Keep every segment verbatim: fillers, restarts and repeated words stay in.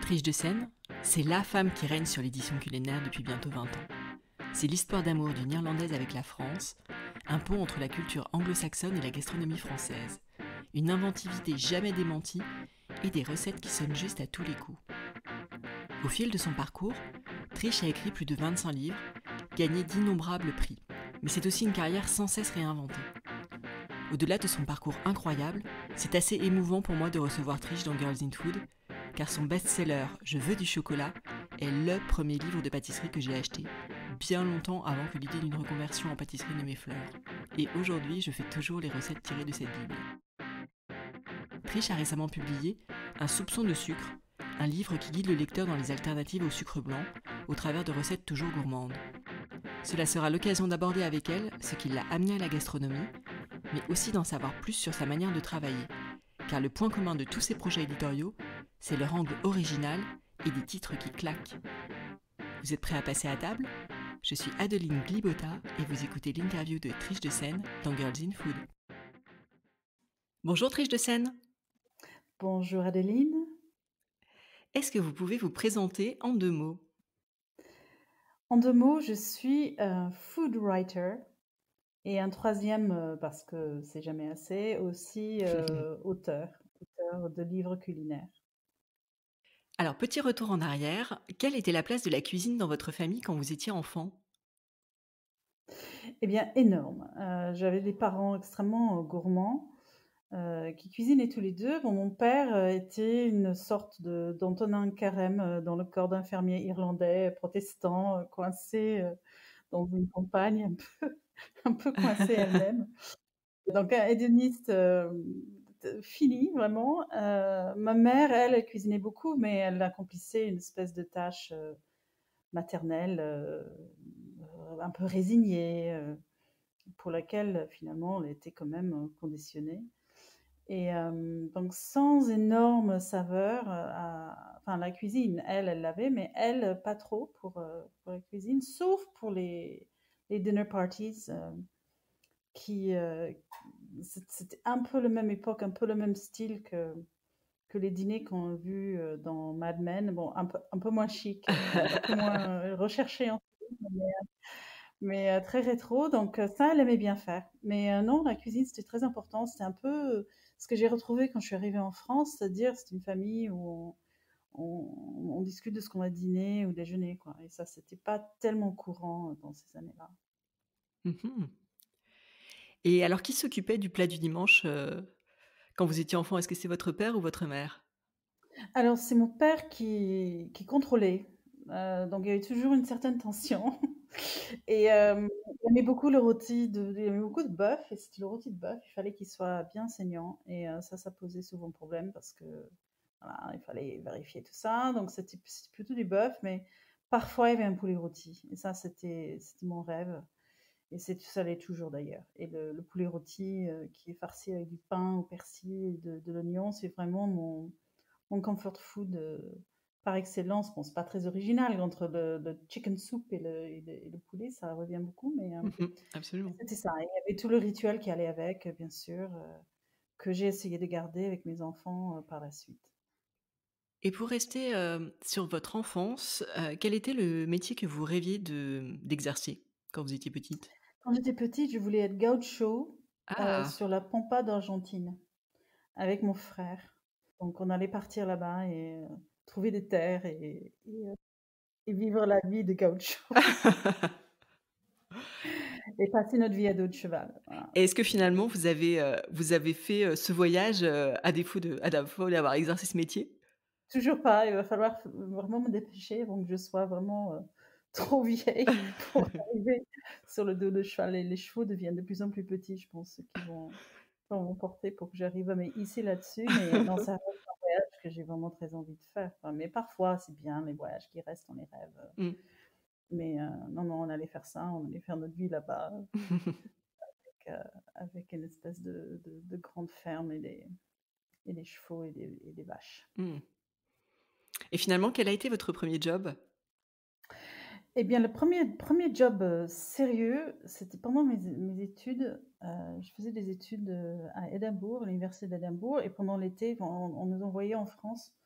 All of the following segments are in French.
Triche de Seine, c'est la femme qui règne sur l'édition culinaire depuis bientôt vingt ans. C'est l'histoire d'amour d'une Irlandaise avec la France, un pont entre la culture anglo-saxonne et la gastronomie française, une inventivité jamais démentie et des recettes qui sonnent juste à tous les coups. Au fil de son parcours, Triche a écrit plus de vingt-cinq livres, gagné d'innombrables prix, mais c'est aussi une carrière sans cesse réinventée. Au-delà de son parcours incroyable, c'est assez émouvant pour moi de recevoir Triche dans Girls in Food, car son best-seller Je veux du chocolat est le premier livre de pâtisserie que j'ai acheté, bien longtemps avant que l'idée d'une reconversion en pâtisserie ne m'effleure. Et aujourd'hui, je fais toujours les recettes tirées de cette Bible. Triche a récemment publié Un soupçon de sucre, un livre qui guide le lecteur dans les alternatives au sucre blanc, au travers de recettes toujours gourmandes. Cela sera l'occasion d'aborder avec elle ce qui l'a amenée à la gastronomie, mais aussi d'en savoir plus sur sa manière de travailler, car le point commun de tous ces projets éditoriaux, c'est leur angle original et des titres qui claquent. Vous êtes prêts à passer à table ? Je suis Adeline Glibota et vous écoutez l'interview de Triche de Seine dans Girls in Food. Bonjour Triche de Seine. Bonjour Adeline. Est-ce que vous pouvez vous présenter en deux mots ? En deux mots, je suis un food writer et un troisième, euh, parce que c'est jamais assez, aussi euh, auteur, auteur de livres culinaires. Alors, petit retour en arrière, quelle était la place de la cuisine dans votre famille quand vous étiez enfant ? Eh bien, énorme. Euh, j'avais des parents extrêmement euh, gourmands euh, qui cuisinaient tous les deux. Bon, mon père euh, était une sorte de, d'Antonin Carême euh, dans le corps d'un fermier irlandais protestant, euh, coincé euh, dans une campagne un peu, un peu coincée elle-même. Donc un hédoniste euh, fini, vraiment. Euh, ma mère, elle, elle cuisinait beaucoup, mais elle accomplissait une espèce de tâche euh, maternelle, euh, un peu résignée, euh, pour laquelle finalement elle était quand même euh, conditionnée. Et euh, donc sans énorme saveur, euh, à- enfin la cuisine, elle, elle l'avait, mais elle, pas trop pour, euh, pour la cuisine, sauf pour les, les dinner parties. euh, qui, euh, c'était un peu la même époque, un peu le même style que, que les dîners qu'on a vus euh, dans Mad Men. Bon, un peu, un peu moins chic, un, un peu moins euh, recherché en film, mais, mais, euh, très rétro. Donc euh, ça, elle aimait bien faire. Mais euh, non, la cuisine, c'était très important. C'était un peu euh, ce que j'ai retrouvé quand je suis arrivée en France, c'est-à-dire c'est une famille où on, on, on discute de ce qu'on va dîner ou déjeuner, quoi. Et ça, c'était pas tellement courant euh, dans ces années-là. Mhm. Et alors, qui s'occupait du plat du dimanche euh, quand vous étiez enfant ? Est-ce que c'est votre père ou votre mère ? Alors, c'est mon père qui, qui contrôlait. Euh, donc, il y avait toujours une certaine tension. Et euh, il aimait beaucoup le rôti, de, il aimait beaucoup de bœuf. Et c'était le rôti de bœuf. Il fallait qu'il soit bien saignant. Et euh, ça, ça posait souvent problème parce que voilà, il fallait vérifier tout ça. Donc, c'était c'était plutôt du bœuf. Mais parfois, il y avait un poulet rôti. Et ça, c'était c'était mon rêve. Et c'est, ça l'est toujours d'ailleurs. Et le, le poulet rôti euh, qui est farci avec du pain au persil et de, de l'oignon, c'est vraiment mon mon comfort food euh, par excellence. Bon, c'est pas très original entre le, le chicken soup et le, et, le, et le poulet, ça revient beaucoup, mais euh, Mhm, absolument. c'était ça. Il y avait tout le rituel qui allait avec, bien sûr, euh, que j'ai essayé de garder avec mes enfants euh, par la suite. Et pour rester euh, sur votre enfance, euh, quel était le métier que vous rêviez de, d'exercer quand vous étiez petite ? Quand j'étais petite, je voulais être gaucho euh, Ah, sur la Pampa d'Argentine avec mon frère. Donc on allait partir là-bas et euh, trouver des terres et, et, euh, et vivre la vie de gaucho et passer notre vie à dos de cheval. Voilà. et est-ce que finalement vous avez, euh, vous avez fait euh, ce voyage euh, à défaut de, à défaut d'avoir exercé ce métier ? Toujours pas, il va falloir f vraiment me dépêcher avant que je sois vraiment, heu, trop vieille pour arriver sur le dos de cheval et les chevaux deviennent de plus en plus petits, je pense, ceux qui vont vont m'emporter pour que j'arrive à me hisser là-dessus, mais non, ça reste un voyage que j'ai vraiment très envie de faire, quoi, mais parfois, c'est bien les voyages qui restent dans les rêves, heu, Mm. mais heu, non, non, on allait faire ça, on allait faire notre vie là-bas, avec, heu, avec une espèce de de de grande ferme et des et des chevaux et des et des vaches. Mm. Et finalement, quel a été votre premier job ? Eh bien, le premier premier job, heu, sérieux, c'était pendant mes mes études. Heu, je faisais des études, heu, à Édimbourg, à l'université d'Édimbourg et pendant l'été, on on nous envoyait en France,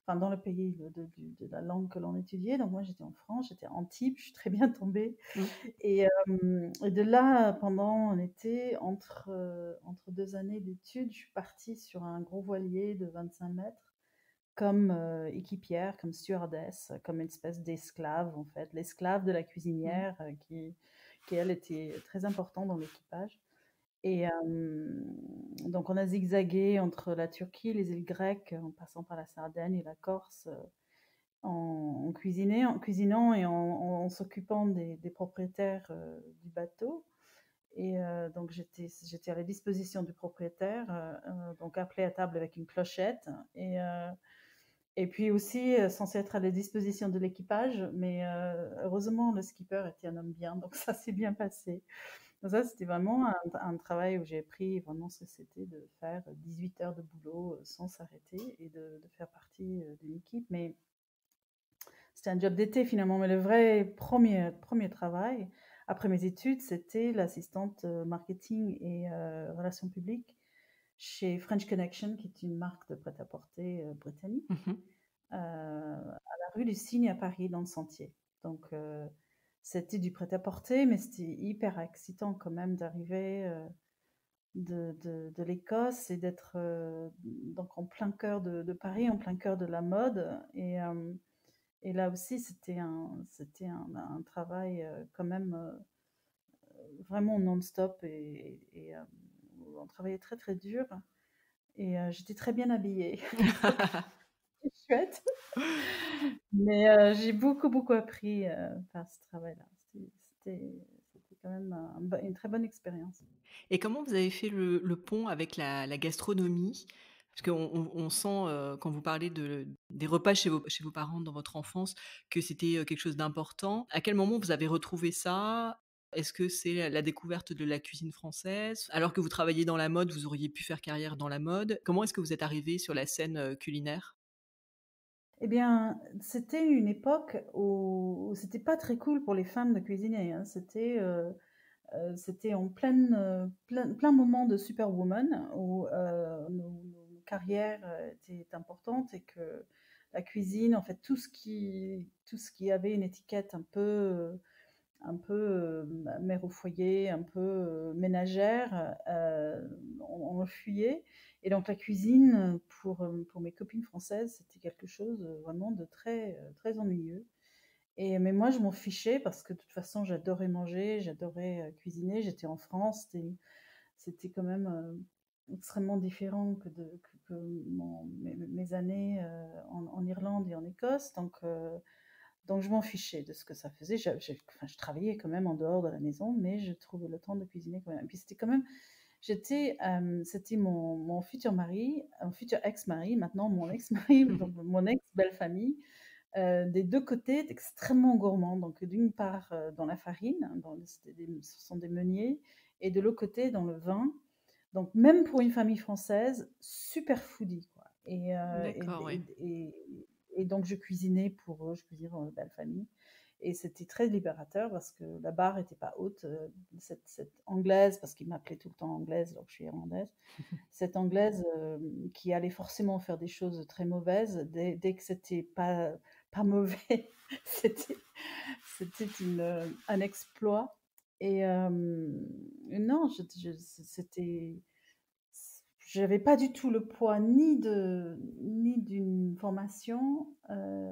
enfin dans le pays de, de, de la langue que l'on étudiait. Donc moi j'étais en France, j'étais à Antibes, je suis très bien tombée. Mmh. Et, euh, et de là, pendant un été, entre, euh, entre deux années d'études, je suis partie sur un gros voilier de vingt-cinq mètres comme euh, équipière, comme stewardess, comme une espèce d'esclave en fait, l'esclave de la Mmh. cuisinière euh, qui, qui, elle, était très importante dans l'équipage. Et euh, donc on a zigzagué entre la Turquie, les îles grecques, en passant par la Sardaigne et la Corse, euh, en, en, cuisinant, en cuisinant et en, en, en s'occupant des, des propriétaires euh, du bateau. Et euh, donc j'étais, j'étais à la disposition du propriétaire, euh, euh, donc appelé à table avec une clochette. Et, euh, et puis aussi euh, censé être à la disposition de l'équipage, mais euh, heureusement le skipper était un homme bien, donc ça s'est bien passé. Donc ça, c'était vraiment un, un travail où j'ai appris vraiment ce que c'était de faire dix-huit heures de boulot euh, sans s'arrêter et de, de faire partie euh, d'une équipe. Mais c'était un job d'été finalement, mais le vrai premier, premier travail, après mes études, c'était l'assistante euh, marketing et euh, relations publiques chez French Connection, qui est une marque de prêt-à-porter euh, britannique, Mmh. euh, à la rue du Cygne à Paris, dans le Sentier. Donc, euh, c'était du prêt-à-porter, mais c'était hyper excitant quand même d'arriver euh, de, de, de l'Écosse et d'être euh, donc en plein cœur de, de Paris, en plein cœur de la mode. Et, euh, et là aussi, c'était un, c'était un, un travail euh, quand même euh, vraiment non-stop et, et euh, on travaillait très très dur. Et euh, j'étais très bien habillée. Donc, c'est chouette. Mais euh, j'ai beaucoup, beaucoup appris euh, par ce travail-là. C'était, c'était, c'était quand même un- une très bonne expérience. Et comment vous avez fait le le pont avec la la gastronomie? Parce qu'on on on sent, heu, quand vous parlez de des repas chez vos chez vos parents dans votre enfance, que c'était, heu, quelque chose d'important. À quel moment vous avez retrouvé ça? Est-ce que c'est la la découverte de la cuisine française? Alors que vous travailliez dans la mode, vous auriez pu faire carrière dans la mode. Comment est-ce que vous êtes arrivés sur la scène, heu, culinaire? Eh bien, c'était une époque où, où c'était pas très cool pour les femmes de cuisiner, hein. C'était euh, euh, c'était en pleine, euh, plein, plein moment de Superwoman où euh, nos, nos carrières euh, étaient importantes et que la cuisine, en fait, tout ce qui, tout ce qui avait une étiquette un peu un peu euh, mère au foyer, un peu euh, ménagère, euh, on, on le fuyait. Et donc la cuisine, pour, euh, pour mes copines françaises, c'était quelque chose euh, vraiment de très, euh, très ennuyeux. Et, mais moi, je m'en fichais parce que de toute façon, j'adorais manger, j'adorais euh, cuisiner. J'étais en France, c'était, c'était quand même euh, extrêmement différent que, de, que, que mon, mes, mes, années euh, en, en, Irlande et en Écosse. Donc, euh, donc je m'en fichais de ce que ça faisait. Je, je, enfin, je travaillais quand même en dehors de la maison, mais je trouvais le temps de cuisiner quand même. Et puis c'était quand même, j'étais, euh, c'était mon, mon futur mari, un futur ex-mari, maintenant mon ex-mari, donc mon ex-belle-famille, euh, des deux côtés, extrêmement gourmand. Donc d'une part euh, dans la farine, dans, des, ce sont des meuniers, et de l'autre côté dans le vin. Donc même pour une famille française, super foodie, quoi. Et, euh, et, D'accord, ouais. et, et, et donc je cuisinais pour eux, je cuisinais pour une belle famille. Et c'était très libérateur parce que la barre n'était pas haute. Euh, cette, cette anglaise, parce qu'il m'appelait tout le temps anglaise, alors que je suis irlandaise, cette anglaise euh, qui allait forcément faire des choses très mauvaises, dès, dès que c'était pas, pas mauvais, c'était, c'était une, un exploit. Et euh, non, je, je, c'était j'avais pas du tout le poids ni de ni d'une formation euh,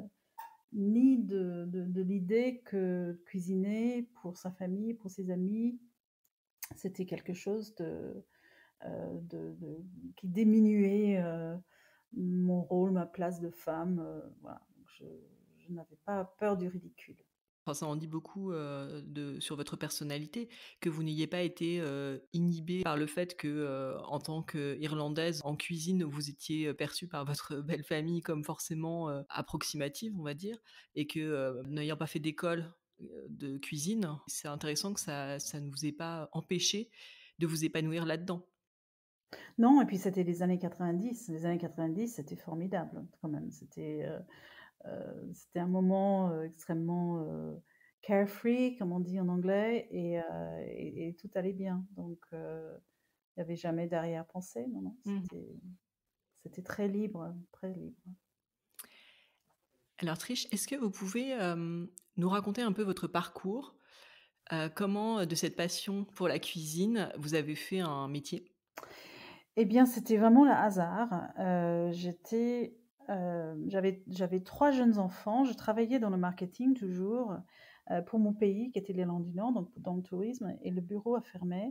ni de, de, de l'idée que cuisiner pour sa famille, pour ses amis, c'était quelque chose de, euh, de, de qui diminuait euh, mon rôle, ma place de femme. Euh, voilà. Donc je, je n'avais pas peur du ridicule. Enfin, ça en dit beaucoup, heu, de sur votre personnalité, que vous n'ayez pas été, heu, inhibée par le fait que, heu, en tant qu'Irlandaise, en cuisine, vous étiez, heu, perçue par votre belle famille comme forcément, heu, approximative, on va dire, et que, heu, n'ayant pas fait d'école, heu, de cuisine, c'est intéressant que ça ça ne vous ait pas empêché de vous épanouir là-dedans. Non, et puis c'était les années quatre-vingt-dix. Les années quatre-vingt-dix, c'était formidable quand même. C'était euh, euh, c'était un moment euh, extrêmement euh, carefree, comme on dit en anglais, et, euh, et, et tout allait bien. Donc, euh, il n'y avait jamais d'arrière-pensée. Non, non, Mmh. c'était c'était très libre, très libre. Alors Trish, est-ce que vous pouvez, hem, nous raconter un peu votre parcours? Heu, comment, heu, de cette passion pour la cuisine, vous avez fait un métier? Eh bien, c'était vraiment le hasard. Heu, j'étais, heu, j'avais j'avais trois jeunes enfants. Je travaillais dans le marketing toujours, heu, pour mon pays qui était l'Irlande du Nord, donc dans le tourisme et le bureau a fermé.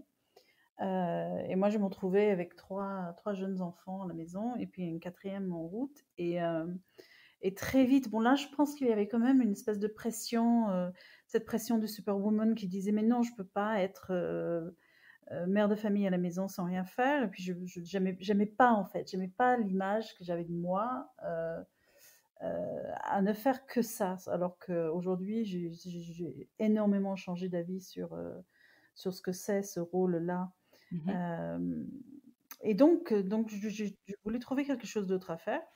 Heu et moi je me retrouvais avec trois trois jeunes enfants à la maison et puis une quatrième en route et hem et très vite, bon là, je pense qu'il y avait quand même une espèce de pression, heu, cette pression de superwoman qui disait: «Mais non, je peux pas être, heu heu, mère de famille à la maison sans rien faire» et puis je je j'aimais j'aimais pas en fait, j'aimais pas l'image que j'avais de moi, heu heu, à ne faire que ça. Alors qu'aujourd'hui, j'ai j'ai j'ai énormément changé d'avis sur, heu, sur ce que c'est ce rôle-là. Mmh mh. Hem et donc heu, donc je je je voulais trouver quelque chose d'autre à faire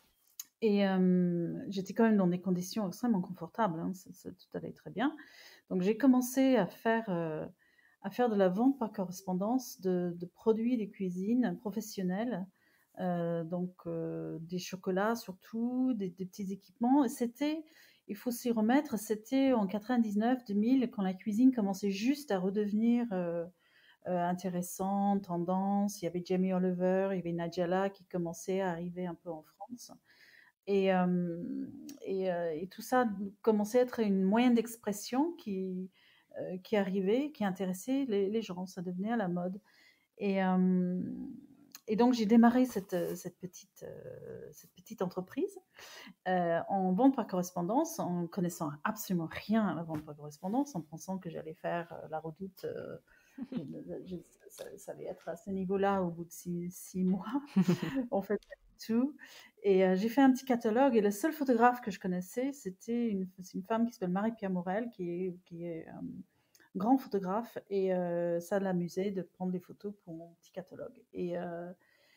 et hem, j'étais quand même dans des conditions extrêmement confortables, hein, ça ça tout allait très bien. Donc j'ai commencé à faire, heu, à faire de la vente par correspondance de de produits de cuisine professionnels, heu, donc heu, des chocolats surtout, des des petits équipements et c'était il faut s'y remettre, c'était en quatre-vingt-dix-neuf-deux mille quand la cuisine commençait juste à redevenir, heu heu, intéressante, tendance. Il y avait Jamie Oliver, il y avait Nigella qui commençait à arriver un peu en France. Et, hem et heu et tout ça commençait à être une moyen d'expression qui, heu, qui arrivait, qui intéressait les les gens. Ça devenait à la mode et hem et donc j'ai démarré cette, heu, cette petite, heu, cette petite entreprise, heu, en vente par correspondance, en connaissant absolument rien à la vente par correspondance, en pensant que j'allais faire, heu, la redoute, heu, je je ça ça allait être à ce niveau-là au bout de six six mois. En fait, pas du tout et heu, j'ai fait un petit catalogue et le seul photographe que je connaissais, c'était une c'est une femme qui s'appelle Marie-Pierre Morel qui est qui est, hem, grand photographe et heu, ça l'amusait de prendre des photos pour mon petit catalogue et heu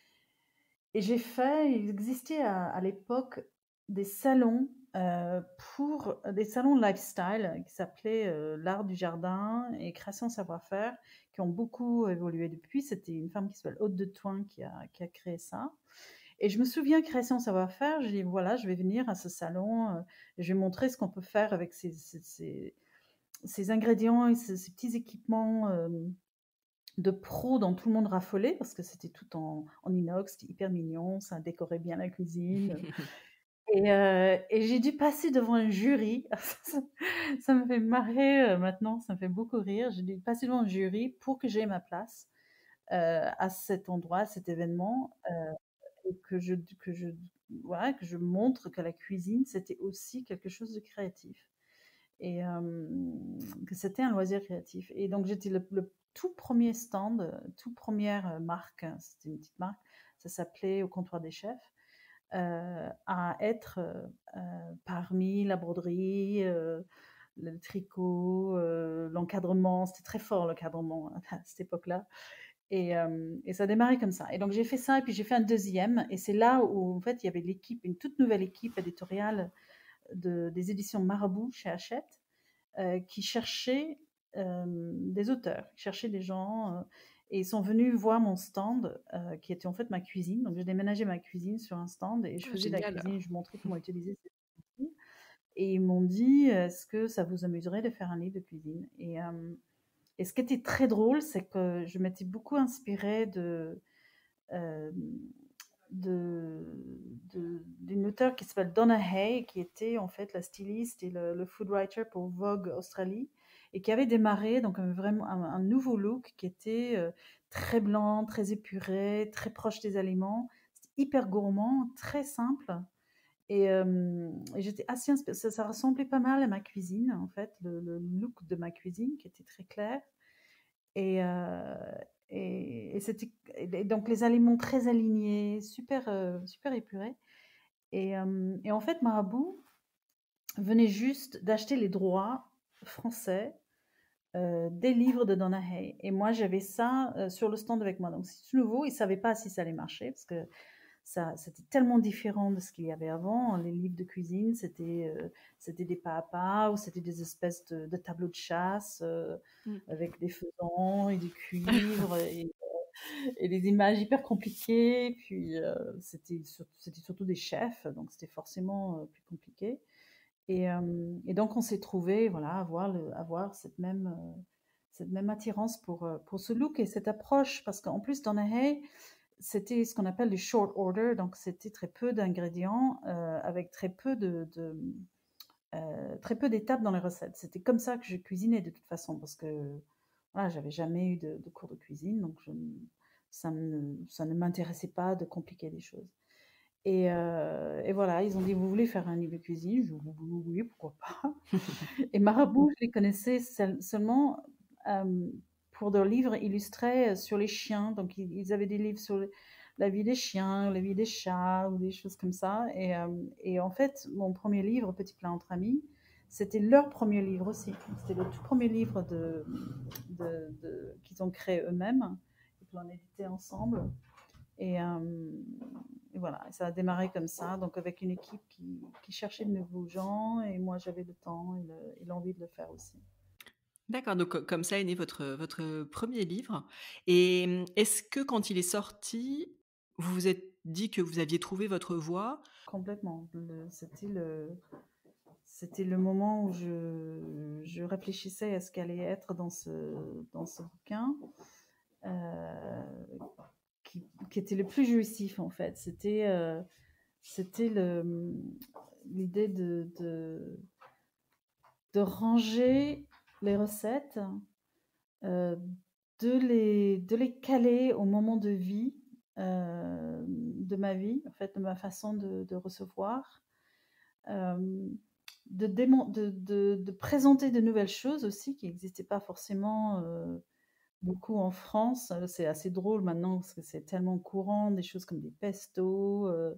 et j'ai fait il existait à à l'époque des salons, heu, pour des salons lifestyle qui s'appelaient, heu, l'art du jardin et création savoir-faire, qui ont beaucoup évolué depuis. C'était une femme qui s'appelle Aude de Thoin qui a qui a créé ça et je me souviens création savoir-faire, j'ai dit: «Voilà, je vais venir à ce salon, heu, je vais montrer ce qu'on peut faire avec ces ces ces ces ingrédients et ces ces petits équipements, hem, de pro dont tout le monde raffolait» parce que c'était tout en en inox, c'était hyper mignon, ça décorait bien la cuisine, et heu et j'ai dû passer devant un jury. Ça ça me fait marrer, heu, maintenant, ça me fait beaucoup rire. J'ai dû passer devant un jury pour que j'aie ma place, heu, à cet endroit, à cet événement, heu et que je que je voilà, que je montre que la cuisine, c'était aussi quelque chose de créatif et hem, que c'était un loisir créatif et donc j'étais le le tout premier stand, heu, toute première marque, hein, c'était une petite marque, ça s'appelait Au comptoir des chefs, heu, à être, heu heu, parmi la broderie, heu, le tricot, heu, l'encadrement. C'était très fort l'encadrement à cette époque-là et hem et ça a démarré comme ça et donc j'ai fait ça et puis j'ai fait un deuxième et c'est là où en fait il y avait l'équipe, une toute nouvelle équipe éditoriale de des éditions Marabout chez Hachette, heu, qui cherchait, hem, des auteurs, qui cherchait des gens, heu et ils sont venus voir mon stand, heu, qui était en fait ma cuisine. Donc j'ai déménagé ma cuisine sur un stand et je Ah faisais de la génial! cuisine, je montrais comment utiliser ces outils et ils m'ont dit: «Est-ce que ça vous amuserait de faire un livre de cuisine?» et hem et ce qui était très drôle, c'est que je m'étais beaucoup inspirée de, hem, de de d'une auteure qui s'appelle Donna Hay, qui était en fait la styliste et le le food writer pour Vogue Australie et qui avait démarré donc un vraiment un un nouveau look qui était, heu, très blanc, très épuré, très proche des aliments. C'était hyper gourmand, très simple et hem et j'étais assez inspi ça ça ressemblait pas mal à ma cuisine, en fait, le le look de ma cuisine qui était très clair et heu et et c'était et donc les aliments très alignés, super, heu, super épurés et hem et en fait, Marabout venait juste d'acheter les droits français, heu, des livres de Donna Hay et moi, j'avais ça, heu, sur le stand avec moi. Donc c'est tout nouveau, ils ne savaient pas si ça allait marcher parce que ça c'était tellement différent de ce qu'il y avait avant. Les livres de cuisine, c'était, heu, c'était des pas à pas ou c'était des espèces de de tableaux de chasse, heu, Mmh. avec des faisans et du cuivre et et des images hyper compliquées. Puis euh, c'était sur- c'était surtout des chefs, donc c'était forcément euh, plus compliqué. Et, euh, et donc on s'est trouvé, voilà, à avoir, le, avoir cette même euh, cette même attirance pour euh, pour ce look et cette approche, parce qu'en plus dans Hay, c'était ce qu'on appelle du short order, donc c'était très peu d'ingrédients euh, avec très peu de, de euh, très peu d'étapes dans les recettes. C'était comme ça que je cuisinais de toute façon, parce que voilà, j'avais jamais eu de, de cours de cuisine, donc je, ça, me, ça ne m'intéressait pas de compliquer les choses. Et, euh, et voilà, ils ont dit, vous voulez faire un livre de cuisine? Je dis, oui, oui, pourquoi pas. Et Marabout, je les connaissais seul- seulement euh, pour leurs livres illustrés sur les chiens. Donc, ils, ils avaient des livres sur le- la vie des chiens, la vie des chats, ou des choses comme ça. Et, euh, et en fait, mon premier livre, Petit plat entre amis, c'était leur premier livre aussi. C'était le tout premier livre de, de, de- qu'ils ont créé eux-mêmes et que l'on éditait ensemble. Et, euh, et voilà, ça a démarré comme ça, donc avec une équipe qui, qui cherchait de nouveaux gens, et moi j'avais le temps et le- et l'envie de le faire aussi. D'accord, donc co comme ça est né votre, votre premier livre et mmh, est-ce que quand il est sorti, vous vous êtes dit que vous aviez trouvé votre voie? Complètement. Le- C'était le, c'était le moment où je, je réfléchissais à ce qu'allait être dans ce, dans ce bouquin, euh, qui, qui était le plus jouissif en fait. C'était euh, c'était le- l'idée de, de, de ranger les recettes, euh, de, les, de les caler au moment de vie, euh, de ma vie, en fait, de ma façon de, de recevoir, euh, de, démon- de, de, de présenter de nouvelles choses aussi qui n'existaient pas forcément euh, beaucoup en France. Euh, C'est assez drôle maintenant parce que c'est tellement courant, des choses comme des pestos. Euh,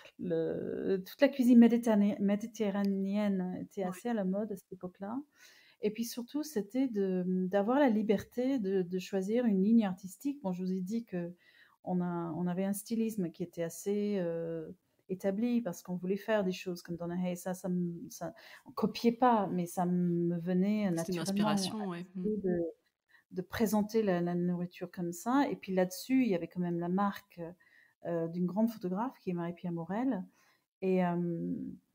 le- toute la cuisine méditerrané- méditerranéenne était Ouais. assez à la mode à cette époque-là. Et puis surtout, c'était de, d'avoir la liberté de, de choisir une ligne artistique. Bon, je vous ai dit que on, a, on avait un stylisme qui était assez euh, établi parce qu'on voulait faire des choses comme Donna Hay. Ça, ça, me- ça, on copiait pas, mais ça me venait C'était une naturellement à inspiration, ouais. Mmh. l'idée de, de présenter la, la nourriture comme ça. Et puis là-dessus, il y avait quand même la marque euh, d'une grande photographe qui est Marie-Pierre Morel. Et, euh,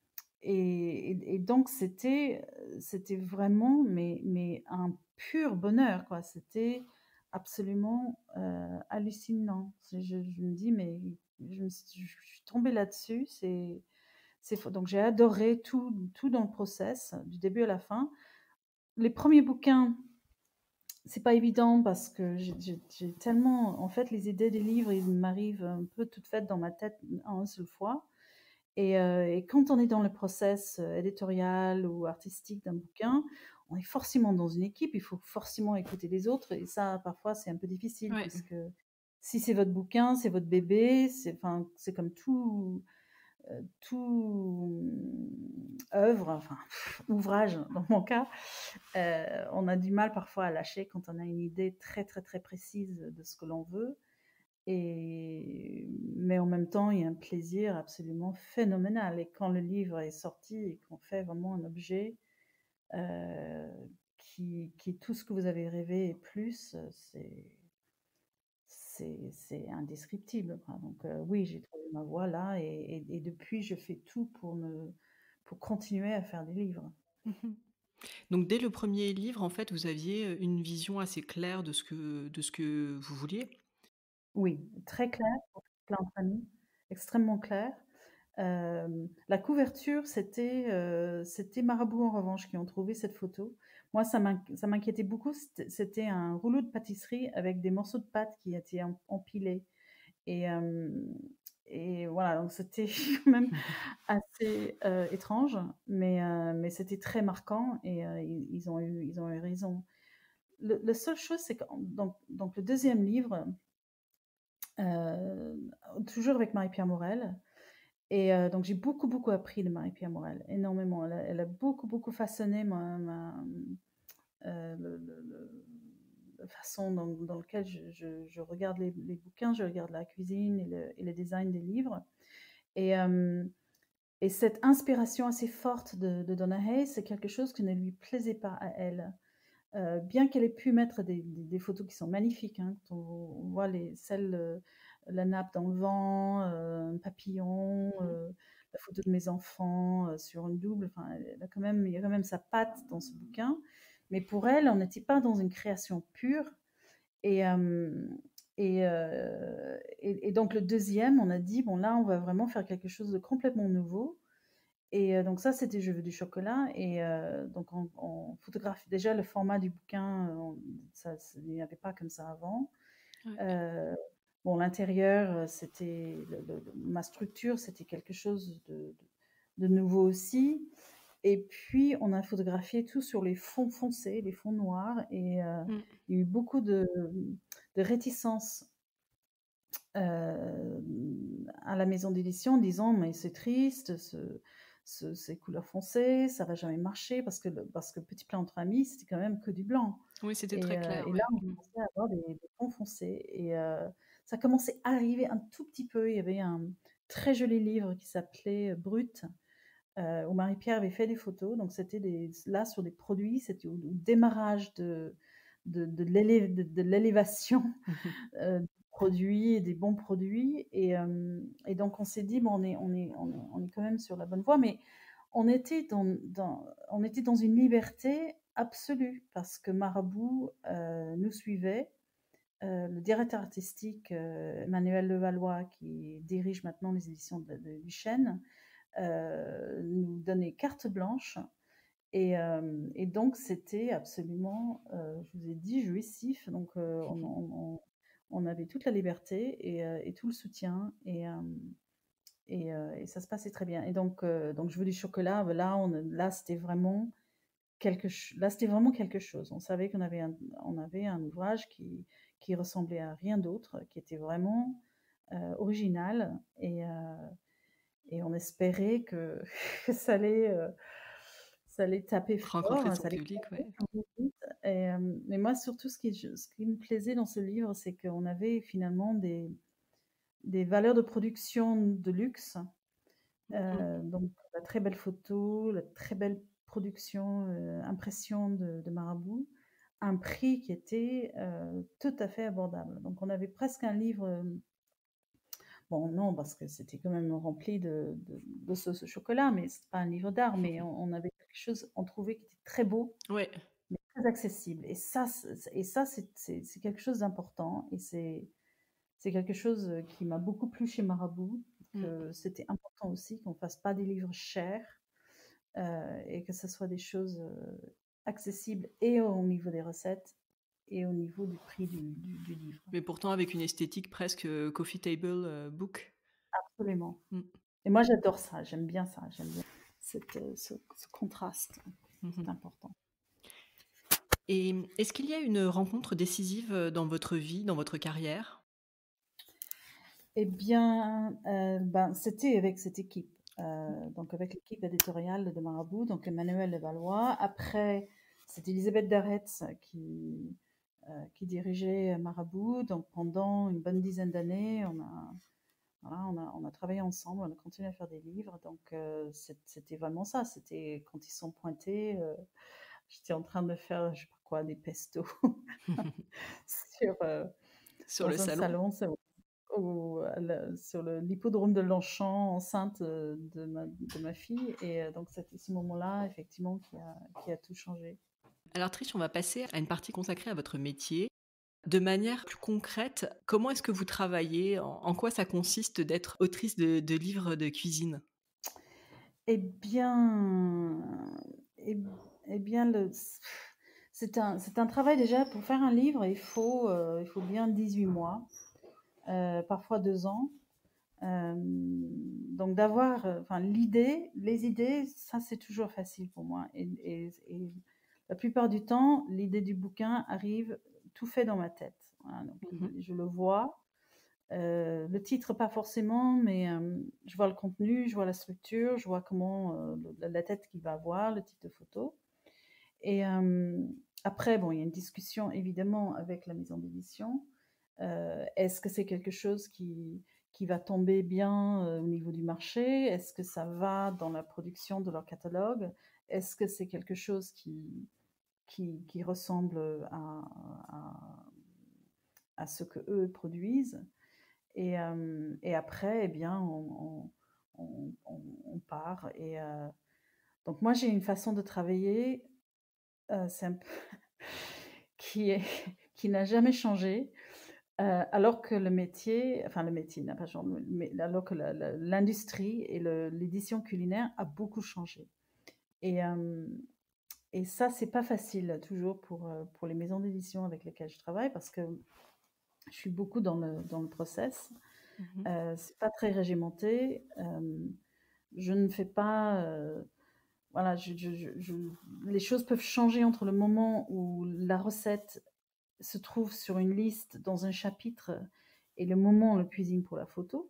et, et- et donc, c'était, c'était vraiment mais, mais un pur bonheur, quoi. C'était absolument euh, hallucinant. Je, je me dis, mais je, me suis, je suis tombée là-dessus. C'est, c'est faux. Donc, j'ai adoré tout, tout dans le process, du début à la fin. Les premiers bouquins, c'est pas évident parce que j'ai j'ai- j'ai tellement. En fait, les idées des livres, ils m'arrivent un peu toutes faites dans ma tête en une seule fois. Et, euh, et quand on est dans le process euh, éditorial ou artistique d'un bouquin, on est forcément dans une équipe, il faut forcément écouter les autres, et ça, parfois, c'est un peu difficile, Ouais. puisque si c'est votre bouquin, c'est votre bébé, c'est enfin, c'est comme tout, euh, tout euh, œuvre, enfin, pff, ouvrage dans mon cas, euh, on a du mal parfois à lâcher quand on a une idée très, très, très précise de ce que l'on veut. Et, mais en même temps, il y a un plaisir absolument phénoménal. Et quand le livre est sorti et qu'on fait vraiment un objet euh, qui, qui est tout ce que vous avez rêvé et plus, c'est, c'est, c'est indescriptible, quoi. Donc euh, oui, j'ai trouvé ma voie là et, et- et depuis, je fais tout pour me, pour continuer à faire des livres. Mmh. Donc dès le premier livre, en fait, vous aviez, heu, une vision assez claire de ce que de ce que vous vouliez? Oui, très clair, plein de familles, extrêmement clair. Hem, la couverture, c'était, heu, c'était Marabout en revanche qui ont trouvé cette photo. Moi, ça m'inq ça m'inquiétait beaucoup, c'était c'était un rouleau de pâtisserie avec des morceaux de pâte qui étaient em empilés et hem et voilà, donc c'était quand même assez, heu, étrange, mais heu, mais c'était très marquant et heu, ils ils ont eu ils ont eu raison. Le la seule chose, c'est que donc donc le deuxième livre, heu, toujours avec Marie-Pierre Morel. Et heu, donc j'ai beaucoup, beaucoup appris de Marie-Pierre Morel, énormément. Elle a elle a beaucoup, beaucoup façonné ma ma, mmh, le le le la façon dans dans lequel je je je regarde les les bouquins, je regarde la cuisine et le et le design des livres. Et hem et cette inspiration assez forte de de Donna Hayes, c'est quelque chose qui ne lui plaisait pas à elle. Heu, bien qu'elle ait pu mettre des des des photos qui sont magnifiques, hein, quand on on voit les celles, heu, la nappe dans le vent, heu, un papillon, Mmh. heu, la photo de mes enfants, heu, sur une double, enfin, elle a quand même il y a quand même sa patte dans ce bouquin. Mais pour elle, on n'était pas dans une création pure et hem et heu et et donc le deuxième, on a dit: «Bon là, on va vraiment faire quelque chose de complètement nouveau». Et heu, donc ça, c'était Je veux du chocolat et heu, donc on on photographie déjà le format du bouquin, heu, on ça c'est il n'y avait pas comme ça avant. Ouais. Heu, bon l'intérieur, heu, c'était le le le ma structure, c'était quelque chose de de de nouveau aussi et puis on a photographié tout sur les fonds foncés, les fonds noirs et heu, Mmh. il y a eu beaucoup de, mmh, de réticence, hem, à la maison d'édition en disant: «Mais c'est triste, ce ce ces couleurs foncées, ça va jamais marcher» parce que le parce que Petit plat entre amis, c'était quand même que du blanc Oui, c'était et très heu clair, et là, ouais. on Mmh. commençait à avoir des des fonds foncés et heu, ça commençait à arriver un tout petit peu. Il y avait un très joli livre qui s'appelait, Brut, heu, où Marie-Pierre avait fait des photos. Donc c'était des là, sur des produits, c'était au au démarrage de de de l'élé de de l'élévation heu, des produits et des bons produits et hem et donc on s'est dit: «Bon, on est on est on est on est quand même sur la bonne voie», mais on était dans dans on était dans une liberté absolue parce que Marabout, heu, nous suivait. Heu, le directeur artistique, heu, Emmanuel Levallois, qui dirige maintenant les éditions de de du Chêne, heu, nous donnait carte blanche et hem et donc c'était absolument, heu, je vous ai dit, jouissif. Donc heu, on on on on avait toute la liberté et heu et tout le soutien et hem et heu et ça se passait très bien et donc heu, donc Je veux du chocolat, bah, là on là c'était vraiment quelque ch là c'était vraiment quelque chose. On savait qu'on avait un on avait un ouvrage qui qui ressemblait à rien d'autre, qui était vraiment, heu, original et heu et on espérait que que ça allait, heu, ça allait taper Rencontrer fort, son ça allait public, cartonner, ouais. comme vous dites et hem, mais moi surtout ce qui je ce qui me plaisait dans ce livre, c'est qu'on avait finalement des des valeurs de production de luxe, Mmh. heu, donc la très belle photo, la très belle production, heu, impression de de Marabout, un prix qui était, heu, tout à fait abordable. Donc on avait presque un livre, hem bon non, parce que c'était quand même rempli de de de sauce au chocolat, mais c'est pas un livre d'art, mais on on avait quelque chose, on trouvait qui était très beau, Ouais. mais très accessible et ça c et ça c'est c'est c'est quelque chose d'important et c'est c'est quelque chose, heu, qui m'a beaucoup plu chez Marabout, Mmh. que c'était important aussi qu'on fasse pas des livres chers, heu et que ce soit des choses, heu, accessibles et au niveau des recettes et au niveau du prix du du du livre. Mais pourtant avec une esthétique presque, heu, coffee table, heu, book. Absolument Mmh. et moi j'adore ça, j'aime bien ça, j'aime bien cette, heu, ce ce contraste, Mmh c'est mh. important. Et mmh, est-ce qu'il y a une rencontre décisive, heu, dans votre vie, dans votre carrière? Eh bien, heu, ben, c'était avec cette équipe, heu, donc avec l'équipe éditoriale de Marabout, donc Emmanuel Levallois. Après, c'est Elisabeth Darretz qui, heu, qui dirigeait Marabout. Donc pendant une bonne dizaine d'années, on a voilà, on a on a travaillé ensemble, on a continué à faire des livres. Donc heu, c'ét c'était vraiment ça, c'était quand ils sont pointés, heu, j'étais en train de faire, je sais pas quoi, des pestos sur, heu, Sur le dans un salon? salon, ou à la sur le l'hippodrome de Longchamp, enceinte, heu, de ma de ma fille et heu, donc c'était ce moment-là effectivement qui a qui a tout changé. Alors Trish, on va passer à une partie consacrée à votre métier. De manière plus concrète, comment est-ce que vous travaillez? En en quoi ça consiste d'être autrice de de livres de cuisine? Eh bien eh b eh bien le c'est un c'est un travail déjà pour faire un livre, il faut, heu, il faut bien dix-huit mois, heu, parfois deux ans. Hem, donc d'avoir, heu, enfin l'idée les idées, ça c'est toujours facile pour moi et et et la plupart du temps, l'idée du bouquin arrive tout fait dans ma tête. Voilà, donc Mmh mh. il je le vois, heu, le titre pas forcément, mais hem, je vois le contenu, je vois la structure, je vois comment, heu, le la tête qu'il va avoir, le type de photo et hem, après bon, il y a une discussion évidemment avec la maison d'édition. Heu, est-ce que c'est quelque chose qui qui va tomber bien, heu, au niveau du marché? Est-ce que ça va dans la production de leur catalogue? Est-ce que c'est quelque chose qui qui, qui ressemble à, à, à ce que eux produisent. Et, euh, et après, eh bien, on, on, on, on part. Et euh, donc moi, j'ai une façon de travailler euh, c'est un peu qui est qui n'a jamais changé. Euh, alors que le métier, enfin le métier n'a pas changé, mais alors que la- la- l'industrie et le- l'édition culinaire a beaucoup changé. Et, euh, et ça, c'est pas facile toujours pour, euh, pour les maisons d'édition avec lesquelles je travaille parce que je suis beaucoup dans le, dans le process. Mhm. Euh, c'est pas très régimenté. Euh, je ne fais pas. Euh, voilà, je, je- je- je- les choses peuvent changer entre le moment où la recette se trouve sur une liste dans un chapitre et le moment où on le cuisine pour la photo.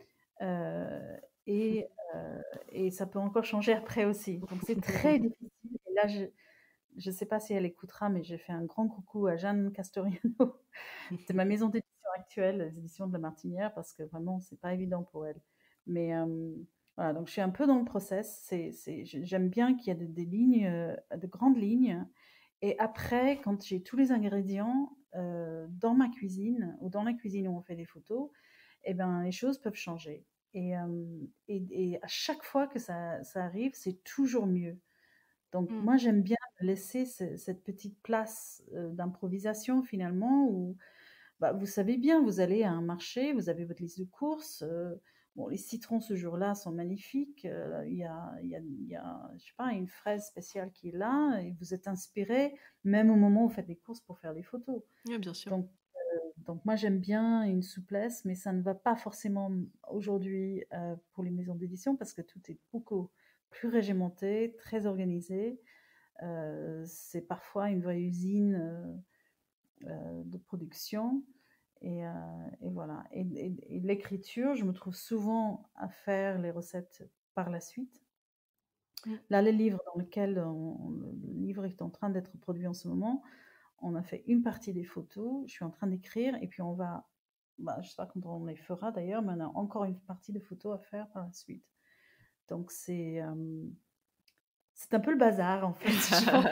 Euh, et, euh, et ça peut encore changer après aussi. Donc c'est très difficile. Et là, je ne sais pas si elle écoutera, mais j'ai fait un grand coucou à Jeanne Castoriano. C'est ma maison d'édition actuelle, les éditions de la Martinière, parce que vraiment, c'est pas évident pour elle. Mais euh, voilà, donc je suis un peu dans le process. C'est, c'est, j'aime bien qu'il y ait des, des lignes, euh, de grandes lignes. Et après, quand j'ai tous les ingrédients euh, dans ma cuisine ou dans la cuisine où on fait des photos, eh ben, les choses peuvent changer. Et, euh, et, et à chaque fois que ça, ça arrive, c'est toujours mieux. Donc Mm. moi, j'aime bien laisser ce- cette petite place euh, d'improvisation finalement où bah, vous savez bien, vous allez à un marché, vous avez votre liste de courses. Euh, bon, les citrons ce jour-là sont magnifiques. euh, Il y a, il y a, il y a, je sais pas, une fraise spéciale qui est là et vous êtes inspiré même au moment où vous faites les courses pour faire les photos. Oui, bien sûr. Donc, donc moi j'aime bien une souplesse, mais ça ne va pas forcément aujourd'hui euh, pour les maisons d'édition parce que tout est beaucoup plus régimenté, très organisé. Euh, c'est parfois une vraie usine euh, euh, de production. Et, euh, et voilà. Et, et- et l'écriture, je me trouve souvent à faire les recettes par la suite. Mm. Là, le livre dans lequel on- on- le livre est en train d'être produit en ce moment, on a fait une partie des photos, je suis en train d'écrire, et puis on va, bah, je ne sais pas quand on les fera d'ailleurs, mais on a encore une partie de photos à faire par la suite. Donc c'est euh, c'est un peu le bazar en fait. Je pense.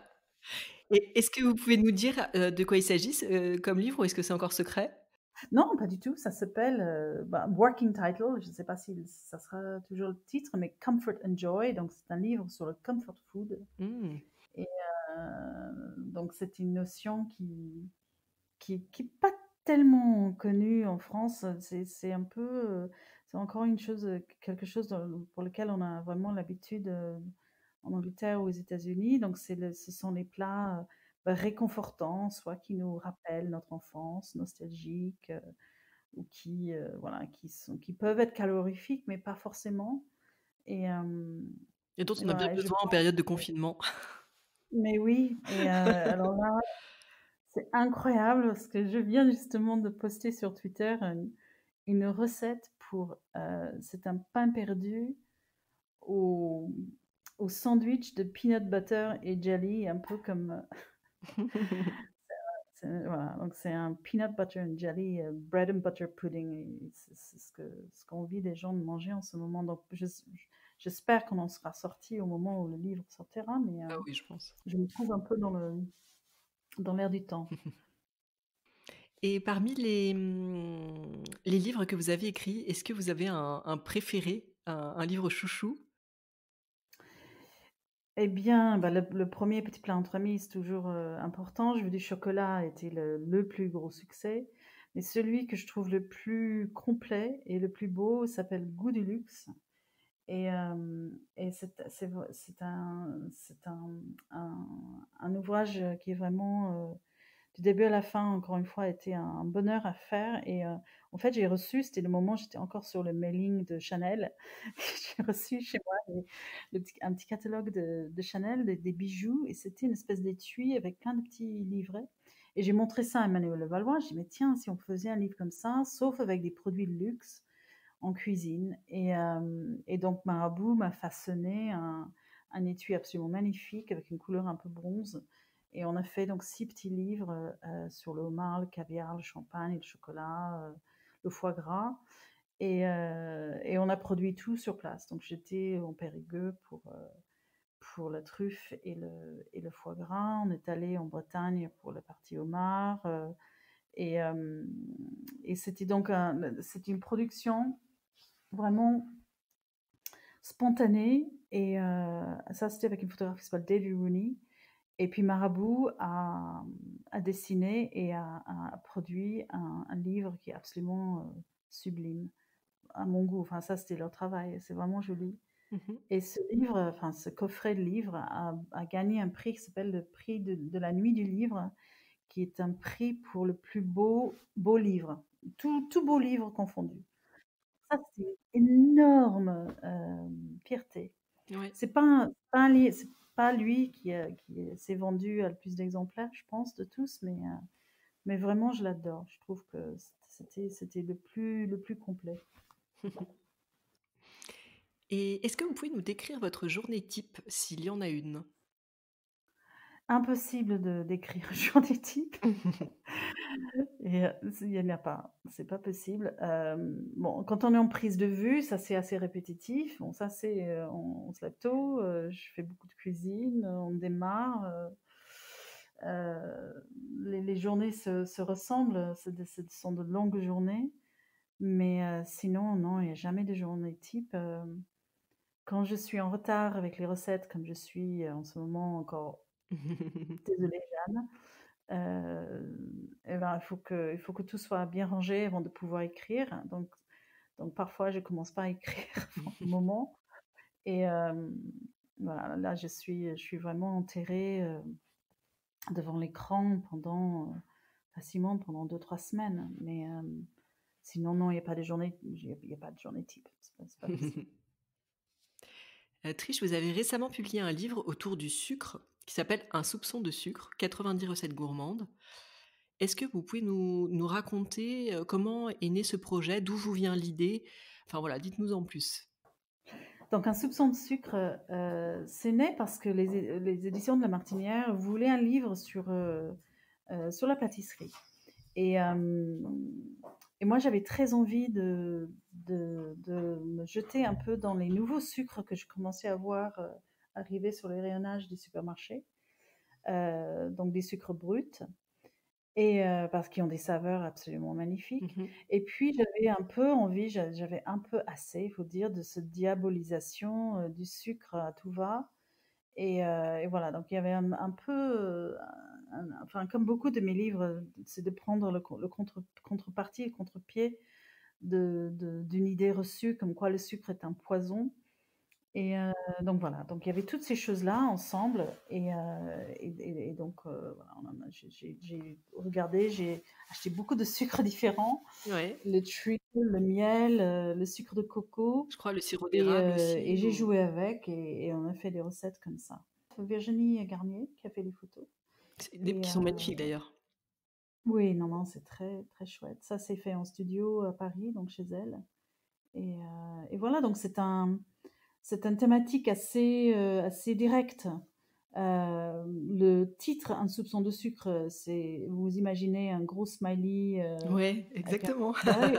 Et est-ce que vous pouvez nous dire euh, de quoi il s'agit euh, comme livre ou est-ce que c'est encore secret? Non, pas du tout. Ça s'appelle euh, bah, Working Title. Je ne sais pas si ça sera toujours le titre, mais Comfort and Joy. Donc c'est un livre sur le comfort food. Mm. Et euh, donc c'est une notion qui qui qui est pas tellement connue en France. C'est c'est un peu euh, c'est encore une chose quelque chose dans- pour lequel on a vraiment l'habitude euh, en Angleterre ou aux États-Unis. Donc c'est le- ce sont les plats euh, bah, réconfortants, soit qui nous rappellent notre enfance, nostalgique, euh, ou qui euh, voilà qui sont qui peuvent être calorifiques, mais pas forcément. Et, euh, Et dont et on a bien voilà. Et je besoin en période de confinement. Mais oui, et euh, alors là, c'est incroyable parce que je viens justement de poster sur Twitter une, une recette pour, euh, c'est un pain perdu au, au sandwich de peanut butter et jelly, un peu comme, c'est- voilà, donc c'est un peanut butter and jelly, euh, bread and butter pudding, et c'est c'est ce que, ce qu'envie des gens de manger en ce moment. Donc je- j'espère qu'on en sera sorti au moment où le livre sortira, mais euh, Ah oui, je pense. je me trouve un peu dans le, dans l'air du temps. Et parmi les, mmh, les livres que vous avez écrits, est-ce que vous avez un un préféré, un un livre chouchou? Eh bien, bah, le, le premier petit plat entre amis, c'est toujours euh, important. Je veux du chocolat a été le, le plus gros succès. Mais celui que je trouve le plus complet et le plus beau s'appelle Goût du luxe. Et, euh, et c'est c'est- c'est un, c'est un, un, un ouvrage qui est vraiment, euh, du début à la fin, encore une fois, a été un, un bonheur à faire. Et euh, en fait, j'ai reçu, c'était le moment, j'étais encore sur le mailing de Chanel, j'ai reçu chez moi les- le petit- un petit catalogue de, de Chanel, des, des bijoux, et c'était une espèce d'étui avec plein de petits livrets. Et j'ai montré ça à Emmanuel Levallois, j'ai dit, mais tiens, si on faisait un livre comme ça, sauf avec des produits de luxe, en cuisine. Et, euh, et donc Marabout m'a façonné un, un étui absolument magnifique avec une couleur un peu bronze. Et on a fait donc six petits livres euh, sur le homard, le caviar, le champagne, le chocolat, euh, le foie gras. Et, euh, et on a produit tout sur place. Donc j'étais en Périgueux pour, euh, pour la truffe et le, et le foie gras. On est allé en Bretagne pour la partie homard. euh, et euh, et c'était donc un- c'était une production vraiment spontanée. Et euh, ça, c'était avec une photographe qui s'appelle Davy Rooney. Et puis Marabout a, a dessiné et a, a produit un, un livre qui est absolument euh, sublime, à mon goût. Enfin, ça, c'était leur travail. C'est vraiment joli. Mhm. Et ce livre, enfin, ce coffret de livres a, a gagné un prix qui s'appelle le prix de, de la nuit du livre, qui est un prix pour le plus beau, beau livre. Tout, tout beau livre confondu. Ça, c'est une énorme euh, fierté. Ouais. C'est pas, un- pas, un li- c'est pas lui qui, a- qui s'est vendu à le plus d'exemplaires, je pense, de tous, mais, euh, mais vraiment, je l'adore. Je trouve que c'était, c'était le plus, le plus complet. Et est-ce que vous pouvez nous décrire votre journée type, s'il y en a une? Impossible de d'écrire un journée type. Et euh, il n'y en a pas, c'est pas possible. Euh, bon, quand on est en prise de vue, ça c'est assez répétitif. Bon, ça c'est, euh, on, on se lève tôt, euh, je fais beaucoup de cuisine, on démarre. euh, euh, les, les journées se, se ressemblent, c'est de- ce sont de longues journées, mais euh, sinon, non, il n'y a jamais de journée type. Euh, quand je suis en retard avec les recettes, comme je suis euh, en ce moment encore, désolée Jeanne, euh, eh ben, il faut que, il faut que tout soit bien rangé avant de pouvoir écrire. Donc, donc parfois, je commence pas à écrire pour un moment. Et euh, voilà, là, je suis, je suis vraiment enterrée euh, devant l'écran pendant, euh, facilement pendant deux, trois semaines. Mais euh, sinon, non, il n'y a pas de journée, il n'y a pas de journée type. C'est pas, c'est pas possible. Euh, Trish, vous avez récemment publié un livre autour du sucre qui s'appelle Un soupçon de sucre, quatre-vingt-dix recettes gourmandes. Est-ce que vous pouvez nous, nous raconter euh, comment est né ce projet, d'où vous vient l'idée? Enfin voilà, dites-nous en plus. Donc, un soupçon de sucre, euh, c'est né parce que les, les éditions de La Martinière voulaient un livre sur, euh, euh, sur la pâtisserie. Et, euh, et moi, j'avais très envie de, de, de me jeter un peu dans les nouveaux sucres que je commençais à voir euh, arriver sur les rayonnages des supermarchés. Euh, donc des sucres bruts, et euh, parce qu'ils ont des saveurs absolument magnifiques. Mhm. Et puis, j'avais un peu envie, j'a- j'avais un peu assez, il faut dire, de cette diabolisation euh, du sucre à tout va. Et, euh, et voilà, donc il y avait un, un peu, euh, un- enfin comme beaucoup de mes livres, c'est de prendre le, co- le contre, contrepartie, le contre-pied de, de- d'une idée reçue comme quoi le sucre est un poison. Et euh, donc voilà, donc il y avait toutes ces choses-là ensemble. Et, euh, et, et- et donc euh, voilà, on en a- j'ai, j'ai- j'ai regardé, j'ai acheté beaucoup de sucres différents, Ouais, le treacle, le miel, euh, le sucre de coco. je crois le sirop Et, d'érable euh, et aussi. j'ai ou- joué avec et, et on a fait des recettes comme ça. Virginie Garnier qui a fait les photos. C'est des Et qui euh, sont magnifiques d'ailleurs. oui, non, non, c'est très, très chouette. Ça, c'est fait en studio à Paris, donc chez elle. Et, euh, et voilà, donc c'est un, c'est une thématique assez, euh, assez directe. Euh, le titre, Un soupçon de sucre, c'est, vous imaginez un gros smiley euh, Ouais, avec un exactement. œil.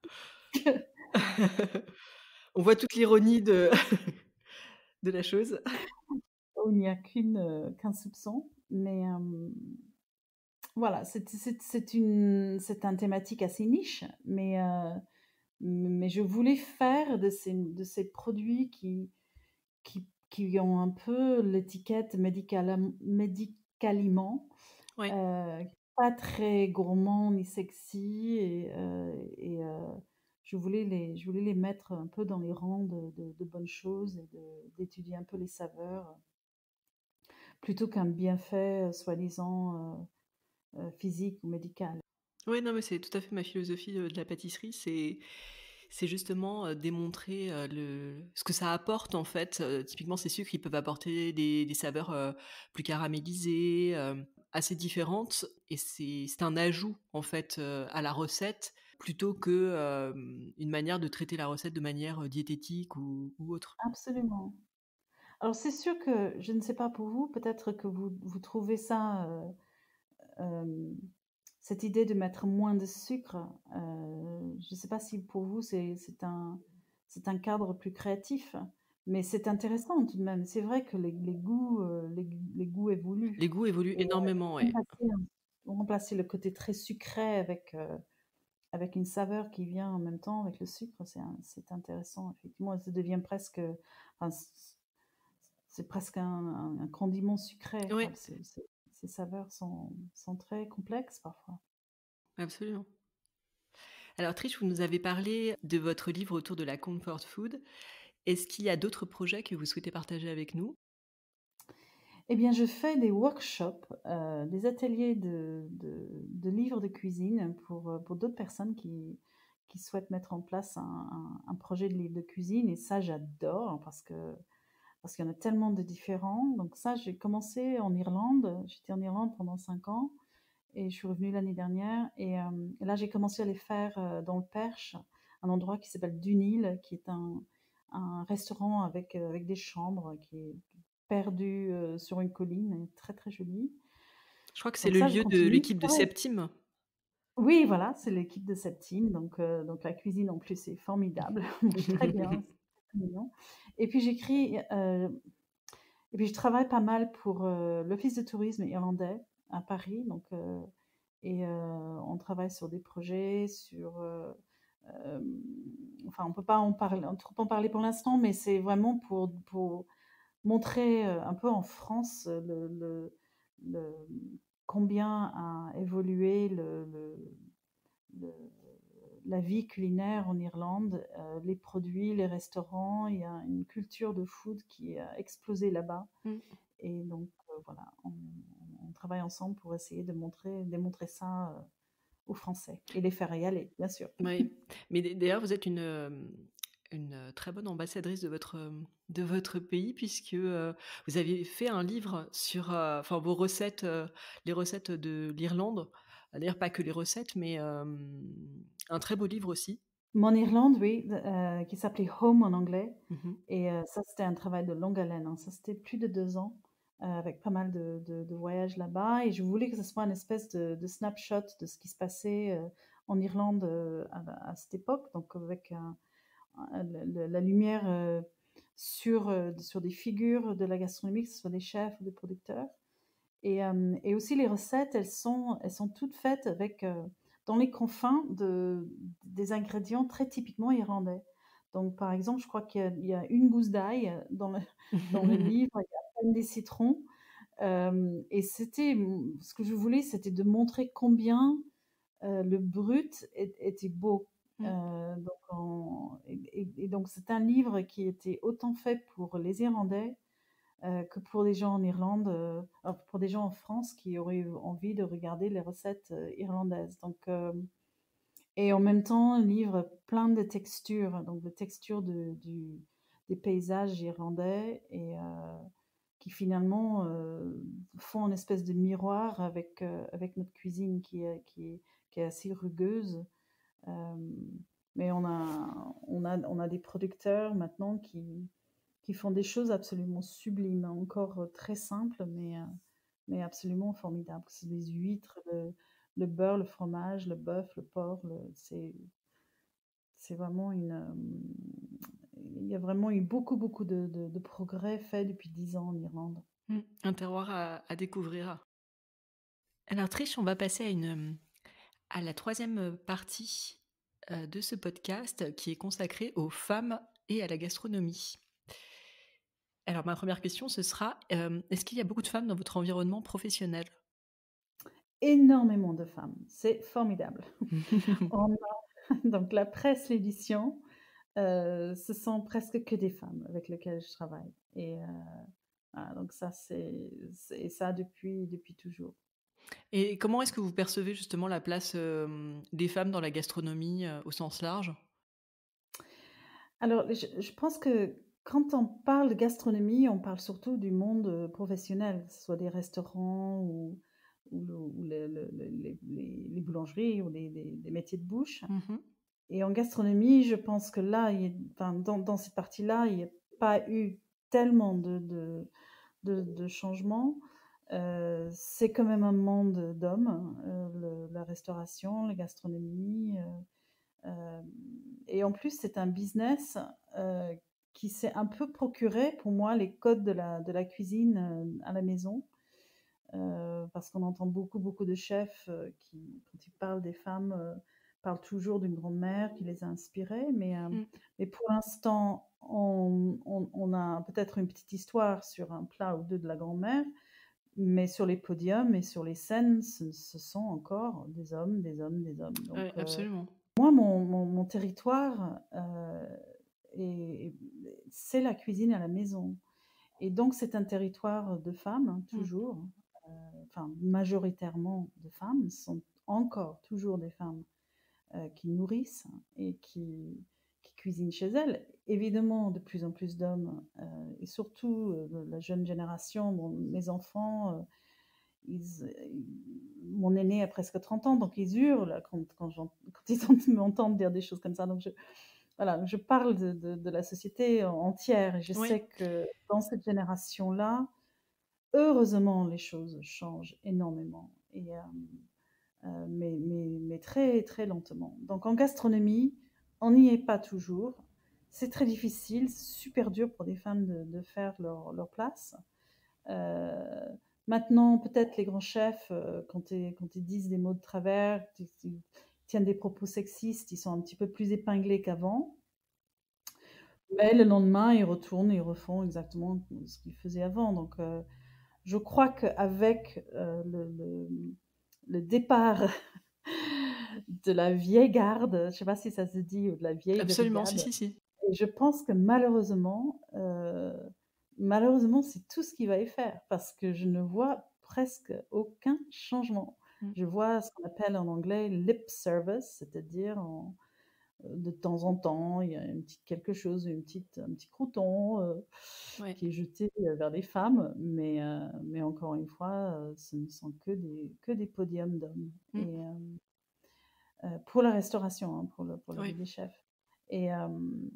On voit toute l'ironie de, de la chose. où il n'y a qu'une, euh, qu'un soupçon. Mais euh, voilà, c'est, c'est, c'est une, c'est une thématique assez niche, mais, euh, mais je voulais faire de ces, de ces produits qui, qui, qui ont un peu l'étiquette médical, médicaliment, Ouais. euh, pas très gourmand ni sexy, et, euh, et euh, je voulais les, je voulais les mettre un peu dans les rangs de, de- de bonnes choses et de- d'étudier un peu les saveurs, plutôt qu'un bienfait euh, soi-disant euh, euh, physique ou médical. Ouais, non, mais c'est tout à fait ma philosophie de, de la pâtisserie. C'est, c'est justement euh, démontrer euh, le, ce que ça apporte en fait. Euh, typiquement, ces sucres, ils peuvent apporter des, des saveurs euh, plus caramélisées, euh, assez différentes. Et c'est, c'est un ajout en fait euh, à la recette plutôt que euh, une manière de traiter la recette de manière euh, diététique ou, ou autre. Absolument. Alors c'est sûr que, je ne sais pas pour vous, peut-être que vous, vous trouvez ça, euh, euh, cette idée de mettre moins de sucre, euh, je ne sais pas si pour vous c'est c'est un, c'est un cadre plus créatif, mais c'est intéressant tout de même. C'est vrai que les les goûts, heu, les g les goûts évoluent Les goûts évoluent et heu, énormément, ouais. remplacer un remplacer le côté très sucré avec, heu, avec une saveur qui vient en même temps avec le sucre, c'est in c'est intéressant effectivement. Ça devient presque, enfin c c c'est presque un un un condiment sucré quoi. Ouais, Ces ces ces saveurs sont sont très complexes parfois. absolument. Alors Trish, vous nous avez parlé de votre livre autour de la comfort food. Est-ce qu'il y a d'autres projets que vous souhaitez partager avec nous? Eh bien, je fais des workshops, heu, des ateliers de de de livres de cuisine pour, heu, pour d'autres personnes qui qui souhaitent mettre en place un un un projet de livre de cuisine et ça j'adore parce que parce qu'il y en a tellement de différents. Donc ça, j'ai commencé en Irlande, j'étais en Irlande pendant cinq ans et je suis revenue l'année dernière et hem, là j'ai commencé à les faire, heu, dans le Perche, un endroit qui s'appelle Dunhill, qui est un un restaurant avec, heu, avec des chambres qui est perdu, heu, sur une colline et très, très joli. Je crois que c'est Donc le ça, je lieu de continue. l'équipe de Pareil. Septime. Oui, voilà, c'est l'équipe de Septime, donc heu, donc la cuisine en plus est formidable, on mange très bien, c'est très mignon et puis j'écris, heu et puis je travaille pas mal pour, heu, l'office de tourisme irlandais à Paris, donc heu et heu, on travaille sur des projets, sur, heu, hem, enfin on peut pas en parler trop en parler pour l'instant, mais c'est vraiment pour pour montrer, heu, un peu en France, heu, le le le combien a évolué le le le la vie culinaire en Irlande, heu, les produits, les restaurants. Il y a une culture de food qui a explosé là-bas Mmh. et donc heu, voilà, on on travaille ensemble pour essayer de montrer démontrer ça, heu, aux Français et les faire y aller, bien sûr. Oui, mais d d'ailleurs, vous êtes une, hem, une, heu, très bonne ambassadrice de votre, hem, de votre pays puisque, heu, vous avez fait un livre sur, heu, enfin vos recettes, heu, les recettes de l'Irlande. D'ailleurs, pas que les recettes, mais, hem, un très beau livre aussi. Mon Irlande, oui, d heu, qui s'appelait Home en anglais Mmh mh. et heu, ça, c'était un travail de longue haleine, hein. Ça, c'était plus de deux ans, heu, avec pas mal de de de voyages là-bas et je voulais que ce soit une espèce de de snapshot de ce qui se passait, heu, en Irlande, heu, à à cette époque, donc avec un un le le la lumière, heu, sur, heu, sur des figures de la gastronomie, que ce soit des chefs ou des producteurs. Et hem et aussi les recettes, elles sont elles sont toutes faites avec, heu, dans les confins de des ingrédients très typiquement irlandais. Donc par exemple, je crois qu'il y a il y a une gousse d'ail dans le dans le livre, il y a à peine des citrons, hem et c'était, mmh, ce que je voulais, c'était de montrer combien, heu, le brut est était beau. Heu, Mmh. donc en et et et donc c'est un livre qui était autant fait pour les Irlandais heu, que pour des gens en Irlande, heu, enfin pour des gens en France qui auraient eu envie de regarder les recettes, heu, irlandaises. Donc, hem et en même temps, un livre plein de textures, donc de textures de du des paysages irlandais et heu, qui finalement, heu, font une espèce de miroir avec, heu, avec notre cuisine qui est qui est qui est assez rugueuse. Hem, mais on a on a on a des producteurs maintenant qui qui font des choses absolument sublimes, hein, encore, heu, très simples, mais, heu, mais absolument formidables. C'est des huîtres, le le beurre, le fromage, le bœuf, le porc, le c'est c'est vraiment une, hem, il y a vraiment eu beaucoup, beaucoup de de de progrès faits depuis dix ans en Irlande. Mmh. Un terroir à à découvrir. Alors Trish, on va passer à une, hem, à la troisième partie, heu, de ce podcast qui est consacrée aux femmes et à la gastronomie. Alors ma première question, ce sera, hem, est-ce qu'il y a beaucoup de femmes dans votre environnement professionnel? Énormément de femmes, c'est formidable. On a donc la presse, l'édition, heu, ce sont presque que des femmes avec lesquelles je travaille et heu, voilà donc ça c'est c'est ça depuis depuis toujours. Et comment est-ce que vous percevez justement la place, hem, des femmes dans la gastronomie, heu, au sens large? Alors, je je pense que quand on parle de gastronomie, on parle surtout du monde, heu, professionnel, que ce soit des restaurants ou ou le ou le le le les les les boulangeries ou les les les métiers de bouche Mmh mh. et en gastronomie, je pense que là, il y a enfin, dans dans cette partie-là, il y a pas eu tellement de de de de changements. Heu, c'est quand même un monde d'hommes, heu, le la restauration, la gastronomie, heu, hem et en plus, c'est un business, heu qui s'est un peu procuré pour moi les codes de la de la cuisine, heu, à la maison. Heu, parce qu'on entend beaucoup, beaucoup de chefs, heu, qui, quand ils parlent des femmes, heu, parlent toujours d'une grand-mère qui les a inspirées. Mais, hem, Mmh. mais pour l'instant, on on on a peut-être une petite histoire sur un plat ou deux de la grand-mère, mais sur les podiums et sur les scènes, ce ce sont encore des hommes, des hommes, des hommes. Donc, Ouais, heu, absolument. moi, mon mon mon territoire, heu, est est c'est la cuisine à la maison. Et donc c'est un territoire de femmes, hein, Mmh. toujours, heu, enfin majoritairement de femmes. Ce sont encore toujours des femmes, heu, qui nourrissent et qui qui cuisinent chez elles. Évidemment, de plus en plus d'hommes, heu et surtout, heu, de la jeune génération. Bon, mes enfants, heu, ils ils mon aîné a presque trente ans, donc ils hurlent quand quand j'en quand ils ent m'entendent dire des choses comme ça. Donc je voilà, je parle de de de la société entière et je Oui, sais que dans cette génération-là, heureusement, les choses changent énormément et hem, heu, mais mais mais très, très lentement. Donc en gastronomie, on n'y est pas toujours. C'est très difficile, c'est super dur pour des femmes de de faire leur leur place. Heu, Maintenant, peut-être les grands chefs, heu, quand ils quand ils disent des mots de travers, qu'ils ils tiennent des propos sexistes, ils sont un petit peu plus épinglés qu'avant. Mais le lendemain, ils retournent et ils refont exactement ce qu'ils faisaient avant. Donc, heu, je crois qu'avec, heu, le le le départ de la vieille garde, je ne sais pas si ça se dit, ou de la vieille absolument, si, brigade, si, si. et je pense que malheureusement, heu, malheureusement, c'est tout ce qui va y faire parce que je ne vois presque aucun changement. Mmh. Je vois ce qu'on appelle en anglais lip service, c'est-à-dire en de temps en temps, il y a une petite quelque chose, une petite un petit croûton, heu, Ouais. qui est jeté, heu, vers les femmes, mais heu, mais encore une fois, heu, ce ne sont que des que des podiums d'hommes Mmh. et hem, heu, pour la restauration, hein, pour le pour la vie Oui. des chefs et hem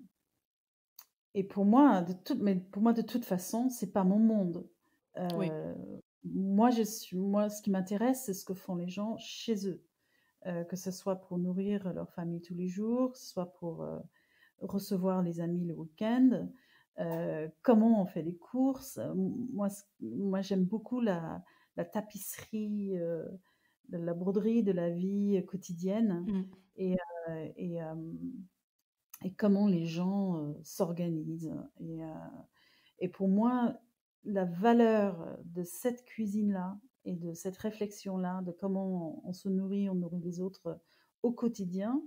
et pour moi, de toute mais pour moi, de toute façon, c'est pas mon monde. Oui. Heu, moi, je suis moi, ce qui m'intéresse, c'est ce que font les gens chez eux, heu, que ce soit pour nourrir leur famille tous les jours, que ce soit pour, heu recevoir les amis le week-end, heu, comment on fait les courses. M moi ce moi j'aime beaucoup la la tapisserie, heu, la broderie de la vie quotidienne Mmh. et heu et hem et comment les gens, heu, s'organisent et heu et pour moi, la valeur de cette cuisine-là et de cette réflexion-là, de comment on on se nourrit, on nourrit les autres au quotidien.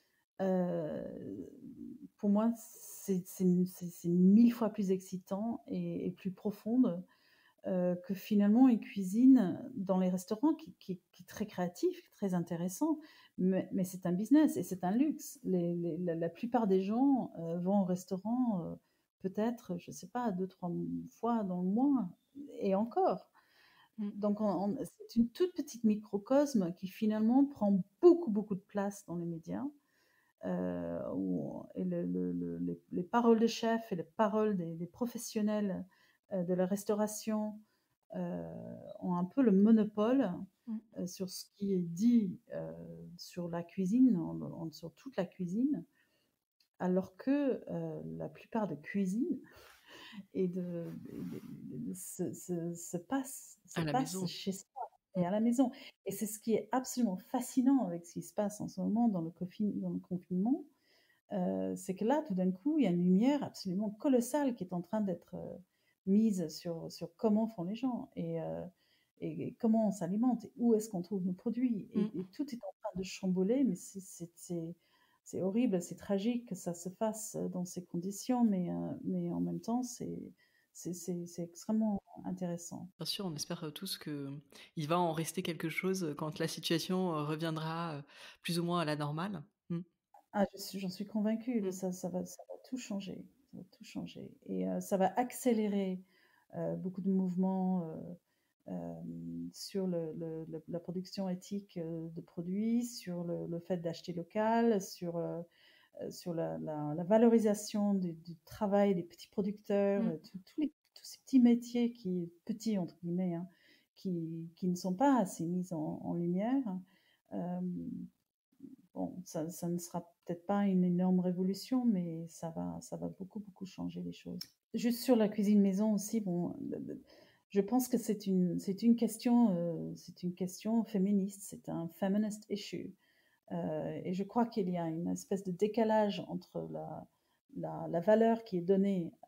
Heu, pour moi, c'est c'est c'est c'est mille fois plus excitant et et plus profonde, heu, que finalement une cuisine dans les restaurants qui qui qui est très créatif, très intéressant, mais mais c'est un business et c'est un luxe. Les les la la plupart des gens, heu, vont au restaurant, heu, peut-être, je sais pas, deux trois m fois dans le mois et encore. Mmh. Donc on on c'est une toute petite microcosme qui finalement prend beaucoup, beaucoup de place dans les médias, heu, où et le le le les les paroles des chefs et les paroles des des professionnels, heu, de la restauration, heu, ont un peu le monopole, Mmh. heu, sur ce qui est dit, heu, sur la cuisine, en en sur toute la cuisine, alors que, heu, la plupart des cuisines et de et de se se se passe se À la passe maison. chez soi et Mmh. à la maison et c'est ce qui est absolument fascinant avec ce qui se passe en ce moment dans le confin dans le confinement. Heu, c'est que là, tout d'un coup, il y a une lumière absolument colossale qui est en train d'être, heu, mise sur sur comment font les gens et heu et et comment on s'alimente et où est-ce qu'on trouve nos produits et Mmh. et tout est en train de chambouler, mais c'est c'est c'est c'est horrible, c'est tragique que ça se fasse, dans ces conditions, mais heu, mais en même temps, c'est c'est c'est c'est extrêmement intéressant. Bien sûr, on espère, heu, tous qu'il va en rester quelque chose, heu, quand la situation, heu, reviendra, heu, plus ou moins à la normale. Mmh. Ah, je suis j'en suis convaincue, là, Mmh. ça ça va ça va tout changer, ça va tout changer et heu, ça va accélérer, heu, beaucoup de mouvements, heu, hem, sur le le le la production éthique, heu, de produits, sur le le fait d'acheter local, sur, heu heu, sur la la la valorisation du du travail des petits producteurs, Mmh. heu, tous tous les tous ces petits métiers qui «petits» entre guillemets, hein, qui qui ne sont pas assez mis en en lumière. Hem bon, ça, ça ne sera peut-être pas une énorme révolution, mais ça va, ça va beaucoup, beaucoup changer les choses. Juste sur la cuisine maison aussi, bon, je pense que c'est une, c'est une question, euh, c'est une question féministe, c'est un feminist issue. Euh, et je crois qu'il y a une espèce de décalage entre la, la, la valeur qui est donnée euh,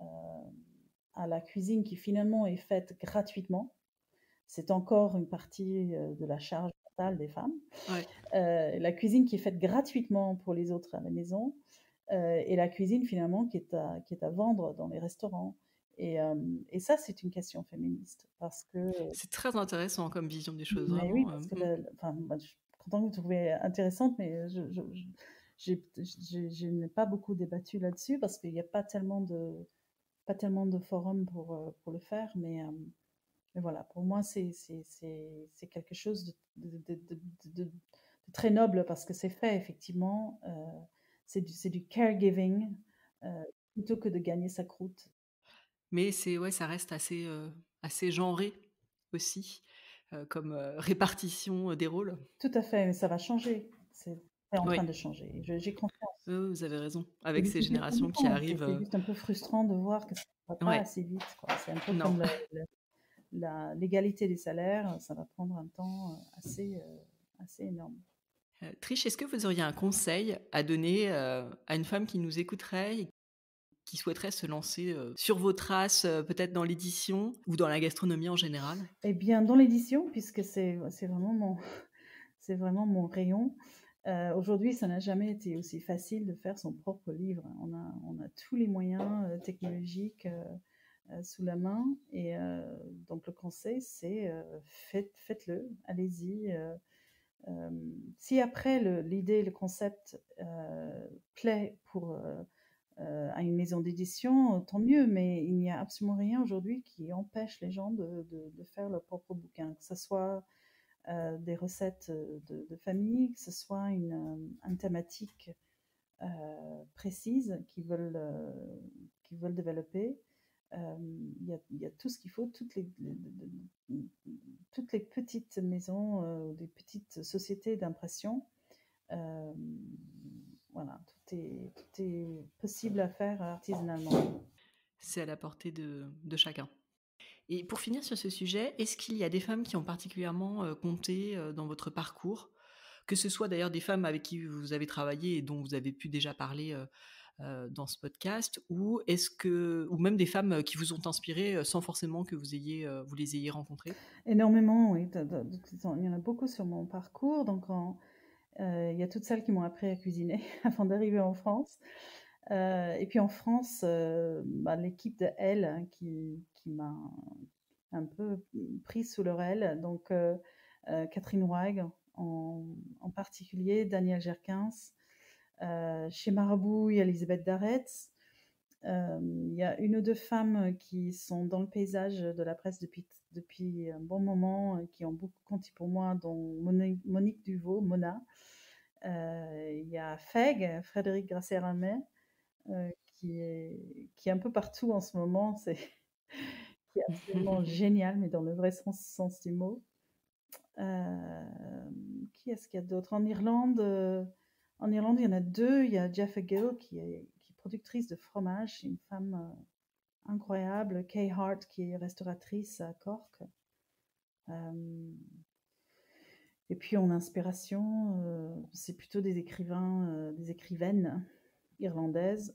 à la cuisine qui finalement est faite gratuitement. C'est encore une partie euh, de la charge mentale des femmes. Ouais. Euh, la cuisine qui est faite gratuitement pour les autres à la maison euh, et la cuisine finalement qui est à, qui est à vendre dans les restaurants. Et, euh, et ça, c'est une question féministe parce que... C'est très intéressant comme vision des choses, Mais oui, vraiment. parce euh, que mm. la- la- enfin, moi, je suis contente que vous trouvez intéressante, mais je, je, je, j'ai- je- je n'ai pas beaucoup débattu là-dessus parce qu'il n'y a pas tellement de, pas tellement de forums pour, euh, pour le faire. Mais, euh, mais voilà, pour moi, c'est, c'est, c'est, c'est quelque chose de, de, de, de- de- de très noble parce que c'est fait, effectivement. euh, c'est du, c'est du caregiving euh, plutôt que de gagner sa croûte. Mais c'est ouais, ça reste assez, heu, assez genré aussi, heu, comme, heu, répartition, heu, des rôles. Tout à fait, mais ça va changer. C'est c'est en Oui, train de changer. Je- J'ai confiance. oui, oui, vous avez raison. Et Avec puis ces c'est juste générations qui frustrant, c'est arrivent, c'est heu juste un peu frustrant de voir que ça ne va pas ouais, assez vite, quoi. C'est un peu non. comme le le la l'égalité des salaires, ça va prendre un temps, heu, assez, heu, assez énorme. Heu, Trish, est-ce que vous auriez un conseil à donner, heu, à une femme qui nous écouterait et qui souhaiterait se lancer, heu, sur vos traces, heu, peut-être dans l'édition ou dans la gastronomie en général? Eh bien, dans l'édition, puisque c'est c'est vraiment mon c'est vraiment mon rayon, heu, aujourd'hui, ça n'a jamais été aussi facile de faire son propre livre. On a on a tous les moyens, heu, technologiques, heu heu, sous la main et heu, donc le conseil, c'est, heu, faites faites-le, allez-y, heu Euh, si après le- l'idée, le concept euh, plaît pour, euh, euh, à une maison d'édition, tant mieux, mais il n'y a absolument rien aujourd'hui qui empêche les gens de, de- de faire leur propre bouquin, que ce soit euh, des recettes de, de famille, que ce soit une, euh, une thématique euh, précise qu'ils veulent, euh, qu'ils veulent développer. Euh, Il y, a, il y a tout ce qu'il faut, toutes les, les- les- toutes les petites maisons, euh, des petites sociétés d'impression. Euh, voilà, tout est, tout est possible à faire artisanalement. C'est à la portée de de chacun. Et pour finir sur ce sujet, est-ce qu'il y a des femmes qui ont particulièrement, heu, compté, heu, dans votre parcours? Que ce soit d'ailleurs des femmes avec qui vous avez travaillé et dont vous avez pu déjà parler, heu heu, dans ce podcast, ou est-ce que ou même des femmes, heu, qui vous ont inspiré, heu, sans forcément que vous ayez, heu, vous les ayez rencontrées? Énormément, oui. de- de- de- Il y en a beaucoup sur mon parcours. Donc, en- euh, il y a toutes celles qui m'ont appris à cuisiner avant d'arriver en France. Euh, et puis en France, euh, bah, l'équipe de Elle hein, qui, qui m'a un peu pris sous leur aile. Donc euh, euh, Catherine Roig en, en particulier, Daniel Jerkins. Euh, chez Marabout, il y a Elisabeth Darretz. Euh, il y a une ou deux femmes qui sont dans le paysage de la presse depuis, depuis un bon moment, qui ont beaucoup compté pour moi, dont Monique, Monique Duvaux, Mona. Euh, il y a Feg, Frédéric Grasset-Ramet, euh, qui, est, qui est un peu partout en ce moment. C'est qui est absolument génial, mais dans le vrai sens, sens du mot. Euh, qui est-ce qu'il y a d'autre en Irlande? euh, En Irlande, il y en a deux. Il y a Jaffa Gill, qui est, qui est productrice de fromage. C'est une femme euh, incroyable. Kay Hart, qui est restauratrice à Cork. Euh, et puis en inspiration, euh, c'est plutôt des écrivains, euh, des écrivaines irlandaises.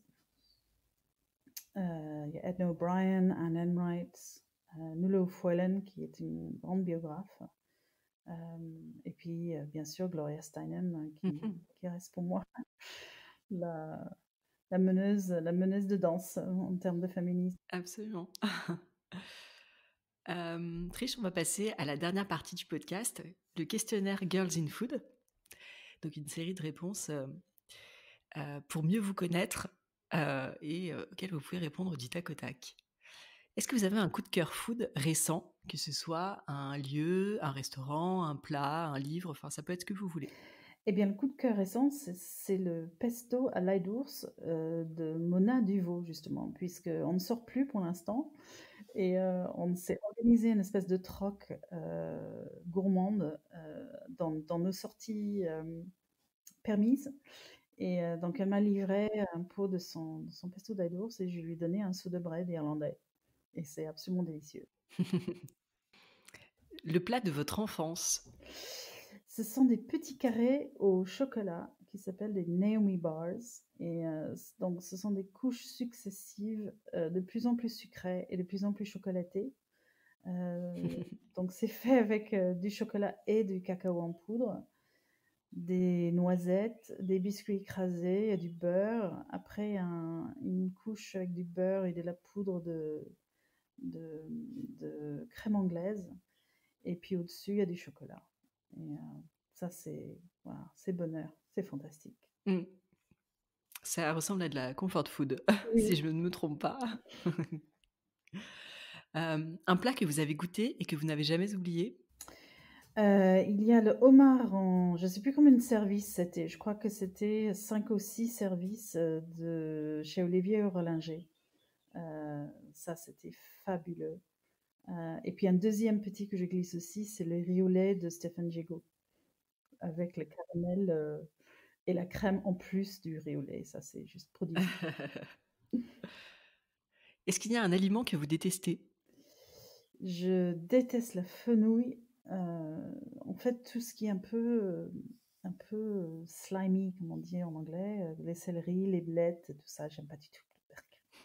Euh, il y a Edna O'Brien, Anne Enright, euh, Nuala O'Foilen, qui est une grande biographe. Euh, et puis, euh, bien sûr, Gloria Steinem, euh, qui, qui reste pour moi la, la meneuse, la meneuse de danse euh, en termes de féminisme. Absolument. Hem, Trish, on va passer à la dernière partie du podcast, le questionnaire Girls in Food. Donc une série de réponses, heu heu, pour mieux vous connaître, heu et heu, auxquelles vous pouvez répondre du tac au tac. Est-ce que vous avez un coup de cœur food récent, que ce soit un lieu, un restaurant, un plat, un livre, enfin ça peut être ce que vous voulez? Eh bien, le coup de cœur récent, c'est, c'est le pesto à l'ail d'ours euh, de Mona Duvaux, justement, puisqu'on ne sort plus pour l'instant. Et euh, on s'est organisé une espèce de troc euh, gourmande euh, dans, dans nos sorties euh, permise. Et euh, donc, elle m'a livré un pot de son, de son pesto d'ail d'ours et je lui ai donné un seau de bread irlandais. Et c'est absolument délicieux. Le plat de votre enfance. Ce sont des petits carrés au chocolat qui s'appellent des Naomi Bars. Et euh, c- donc, ce sont des couches successives euh, de plus en plus sucrées et de plus en plus chocolatées. Euh, donc, c'est fait avec euh, du chocolat et du cacao en poudre, des noisettes, des biscuits écrasés, il y a du beurre. Après, un- une couche avec du beurre et de la poudre de, de, de crème anglaise. Et puis au-dessus, il y a du chocolat. Et euh, ça, c'est voilà, c'est bonheur, c'est fantastique. Mm. Ça ressemble à de la comfort food, si Oui. je ne me trompe pas. Euh, un plat que vous avez goûté et que vous n'avez jamais oublié. Euh, il y a le homard en, je ne sais plus combien de services c'était. Je crois que c'était cinq ou six services euh, de chez Olivier Eurlinger. Euh, ça, c'était fabuleux. Euh, et puis un deuxième petit que je glisse aussi, c'est le riz au lait de Stéphane Gigot, avec le caramel euh, et la crème en plus du riz au lait. Ça, c'est juste prodigieux. Est-ce qu'il y a un aliment que vous détestez? Je déteste la fenouil. Euh, en fait, tout ce qui est un peu, euh, un peu euh, slimy, comme on dit en anglais, euh, les céleris, les blettes, tout ça, j'aime pas du tout.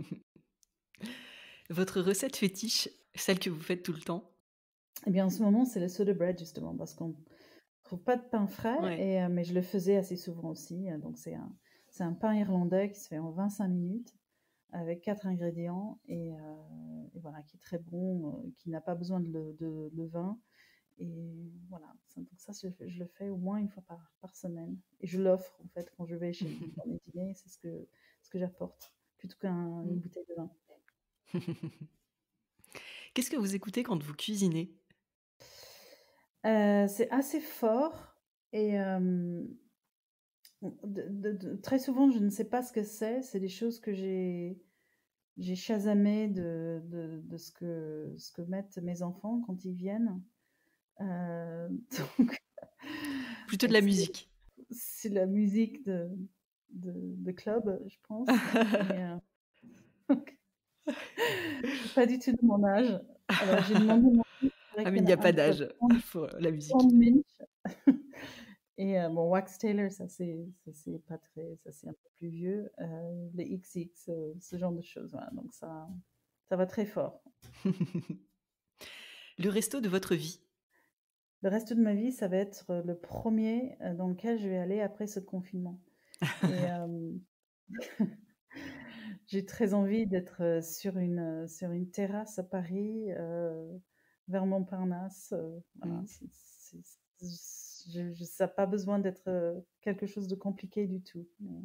Votre recette fétiche, celle que vous faites tout le temps? Eh bien, en ce moment, c'est le soda bread, justement, parce qu'on trouve pas de pain frais, Ouais. et, euh, mais je le faisais assez souvent aussi. euh, Donc, c'est un, c'est un pain irlandais qui se fait en vingt-cinq minutes avec quatre ingrédients et, euh, et voilà, qui est très bon, euh, qui n'a pas besoin de, le- de levain. Et voilà, ça- donc ça, je, le fais- je le fais au moins une fois par, par semaine. Et je l'offre, en fait, quand je vais chez dans mes dîners, c'est ce que, ce que j'apporte, plutôt qu'une bouteille de vin. Qu'est-ce que vous écoutez quand vous cuisinez? Euh, c'est assez fort et euh, de- de- de- très souvent, je ne sais pas ce que c'est. C'est des choses que j'ai j'ai chasamé de, de, de ce que, ce que mettent mes enfants quand ils viennent. Euh, donc, Plutôt de donc la c'est musique. c'est la musique de, de, de club, je pense. Et, euh, donc, c'est pas du tout de mon âge. Alors j'ai demandé à mon fils, c'est vrai Ah mais qu'il il y n'y en a a un pas qui d'âge s'appelle pour la musique. Tom Minch. Et euh, bon, Wax Taylor, ça c'est ça, c'est pas très, ça c'est un peu plus vieux. Euh, les X X, euh, ce genre de choses. Voilà. Donc ça, ça va très fort. Le resto de votre vie. Le reste de ma vie, ça va être le premier euh, dans lequel je vais aller après ce confinement. Et euh, j'ai très envie d'être euh, sur une, euh, sur une terrasse à Paris, euh, vers Montparnasse. euh, voilà, Mm. c'est- c'est- c'est- je- je- ça n'a pas besoin d'être euh, quelque chose de compliqué du tout. Mais-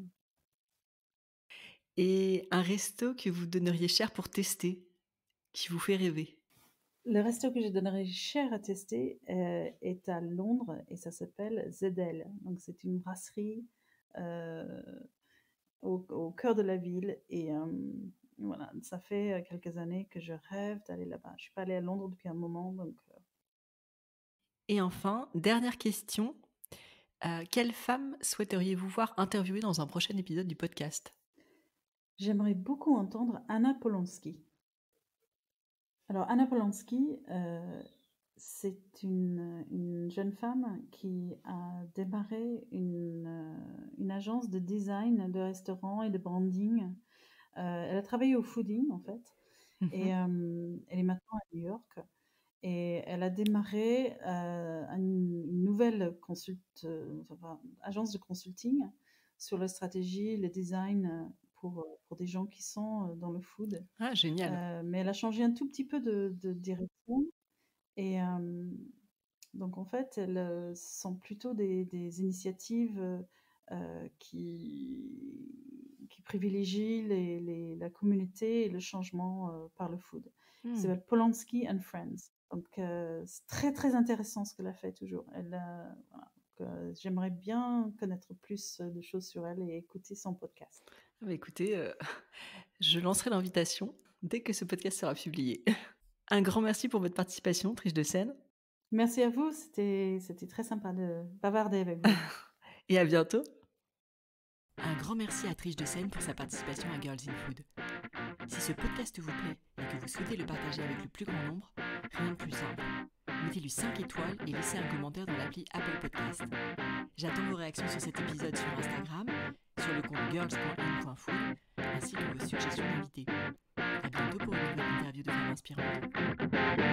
Et un resto que vous donneriez cher pour tester, qui vous fait rêver. Le resto que je donnerais cher à tester euh, est à Londres et ça s'appelle Z L. Donc c'est une brasserie euh, au, au cœur de la ville et euh, voilà, ça fait euh, quelques années que je rêve d'aller là-bas. Je suis pas allée à Londres depuis un moment, donc euh, Et enfin, dernière question. Euh, quelle femme souhaiteriez-vous voir interviewer dans un prochain épisode du podcast? j'aimerais beaucoup entendre Anna Polonsky. Alors Anna Polonsky, euh, c'est une, une jeune femme qui a démarré une, euh, une agence de design de restaurants et de branding. Euh, elle a travaillé au fooding en fait, et Mhm. euh, elle est maintenant à New York. Et elle a démarré euh, une, une nouvelle consult, euh, enfin, agence de consulting sur la stratégie, le design euh, pour, pour des gens qui sont euh, dans le food. Ah, génial. Euh, mais elle a changé un tout petit peu de, de direction. Et euh, donc, en fait, elles euh, sont plutôt des, des initiatives euh, euh, qui, qui privilégient les, les- la communauté et le changement euh, par le food. Ça Hmm. s'appelle Polanski and Friends. Donc, euh, c'est très, très intéressant ce qu'elle a fait toujours. Elle, a- voilà. Donc, euh, j'aimerais bien connaître plus de choses sur elle et écouter son podcast. Ah bah écoutez, euh, je lancerai l'invitation dès que ce podcast sera publié. Un grand merci pour votre participation, Triche de Seine. Merci à vous, c'était, c'était très sympa de bavarder avec vous. et à bientôt. Un grand merci à Triche de Seine pour sa participation à Girls in Food. Si ce podcast vous plaît et que vous souhaitez le partager avec le plus grand nombre, rien de plus simple. Mettez-lui cinq étoiles et laissez un commentaire dans l'appli Apple Podcast. J'attends vos réactions sur cet épisode sur Instagram, sur le compte girls point in point food, ainsi que vos suggestions d'invités. À bientôt pour une nouvelle interview de femmes inspirantes.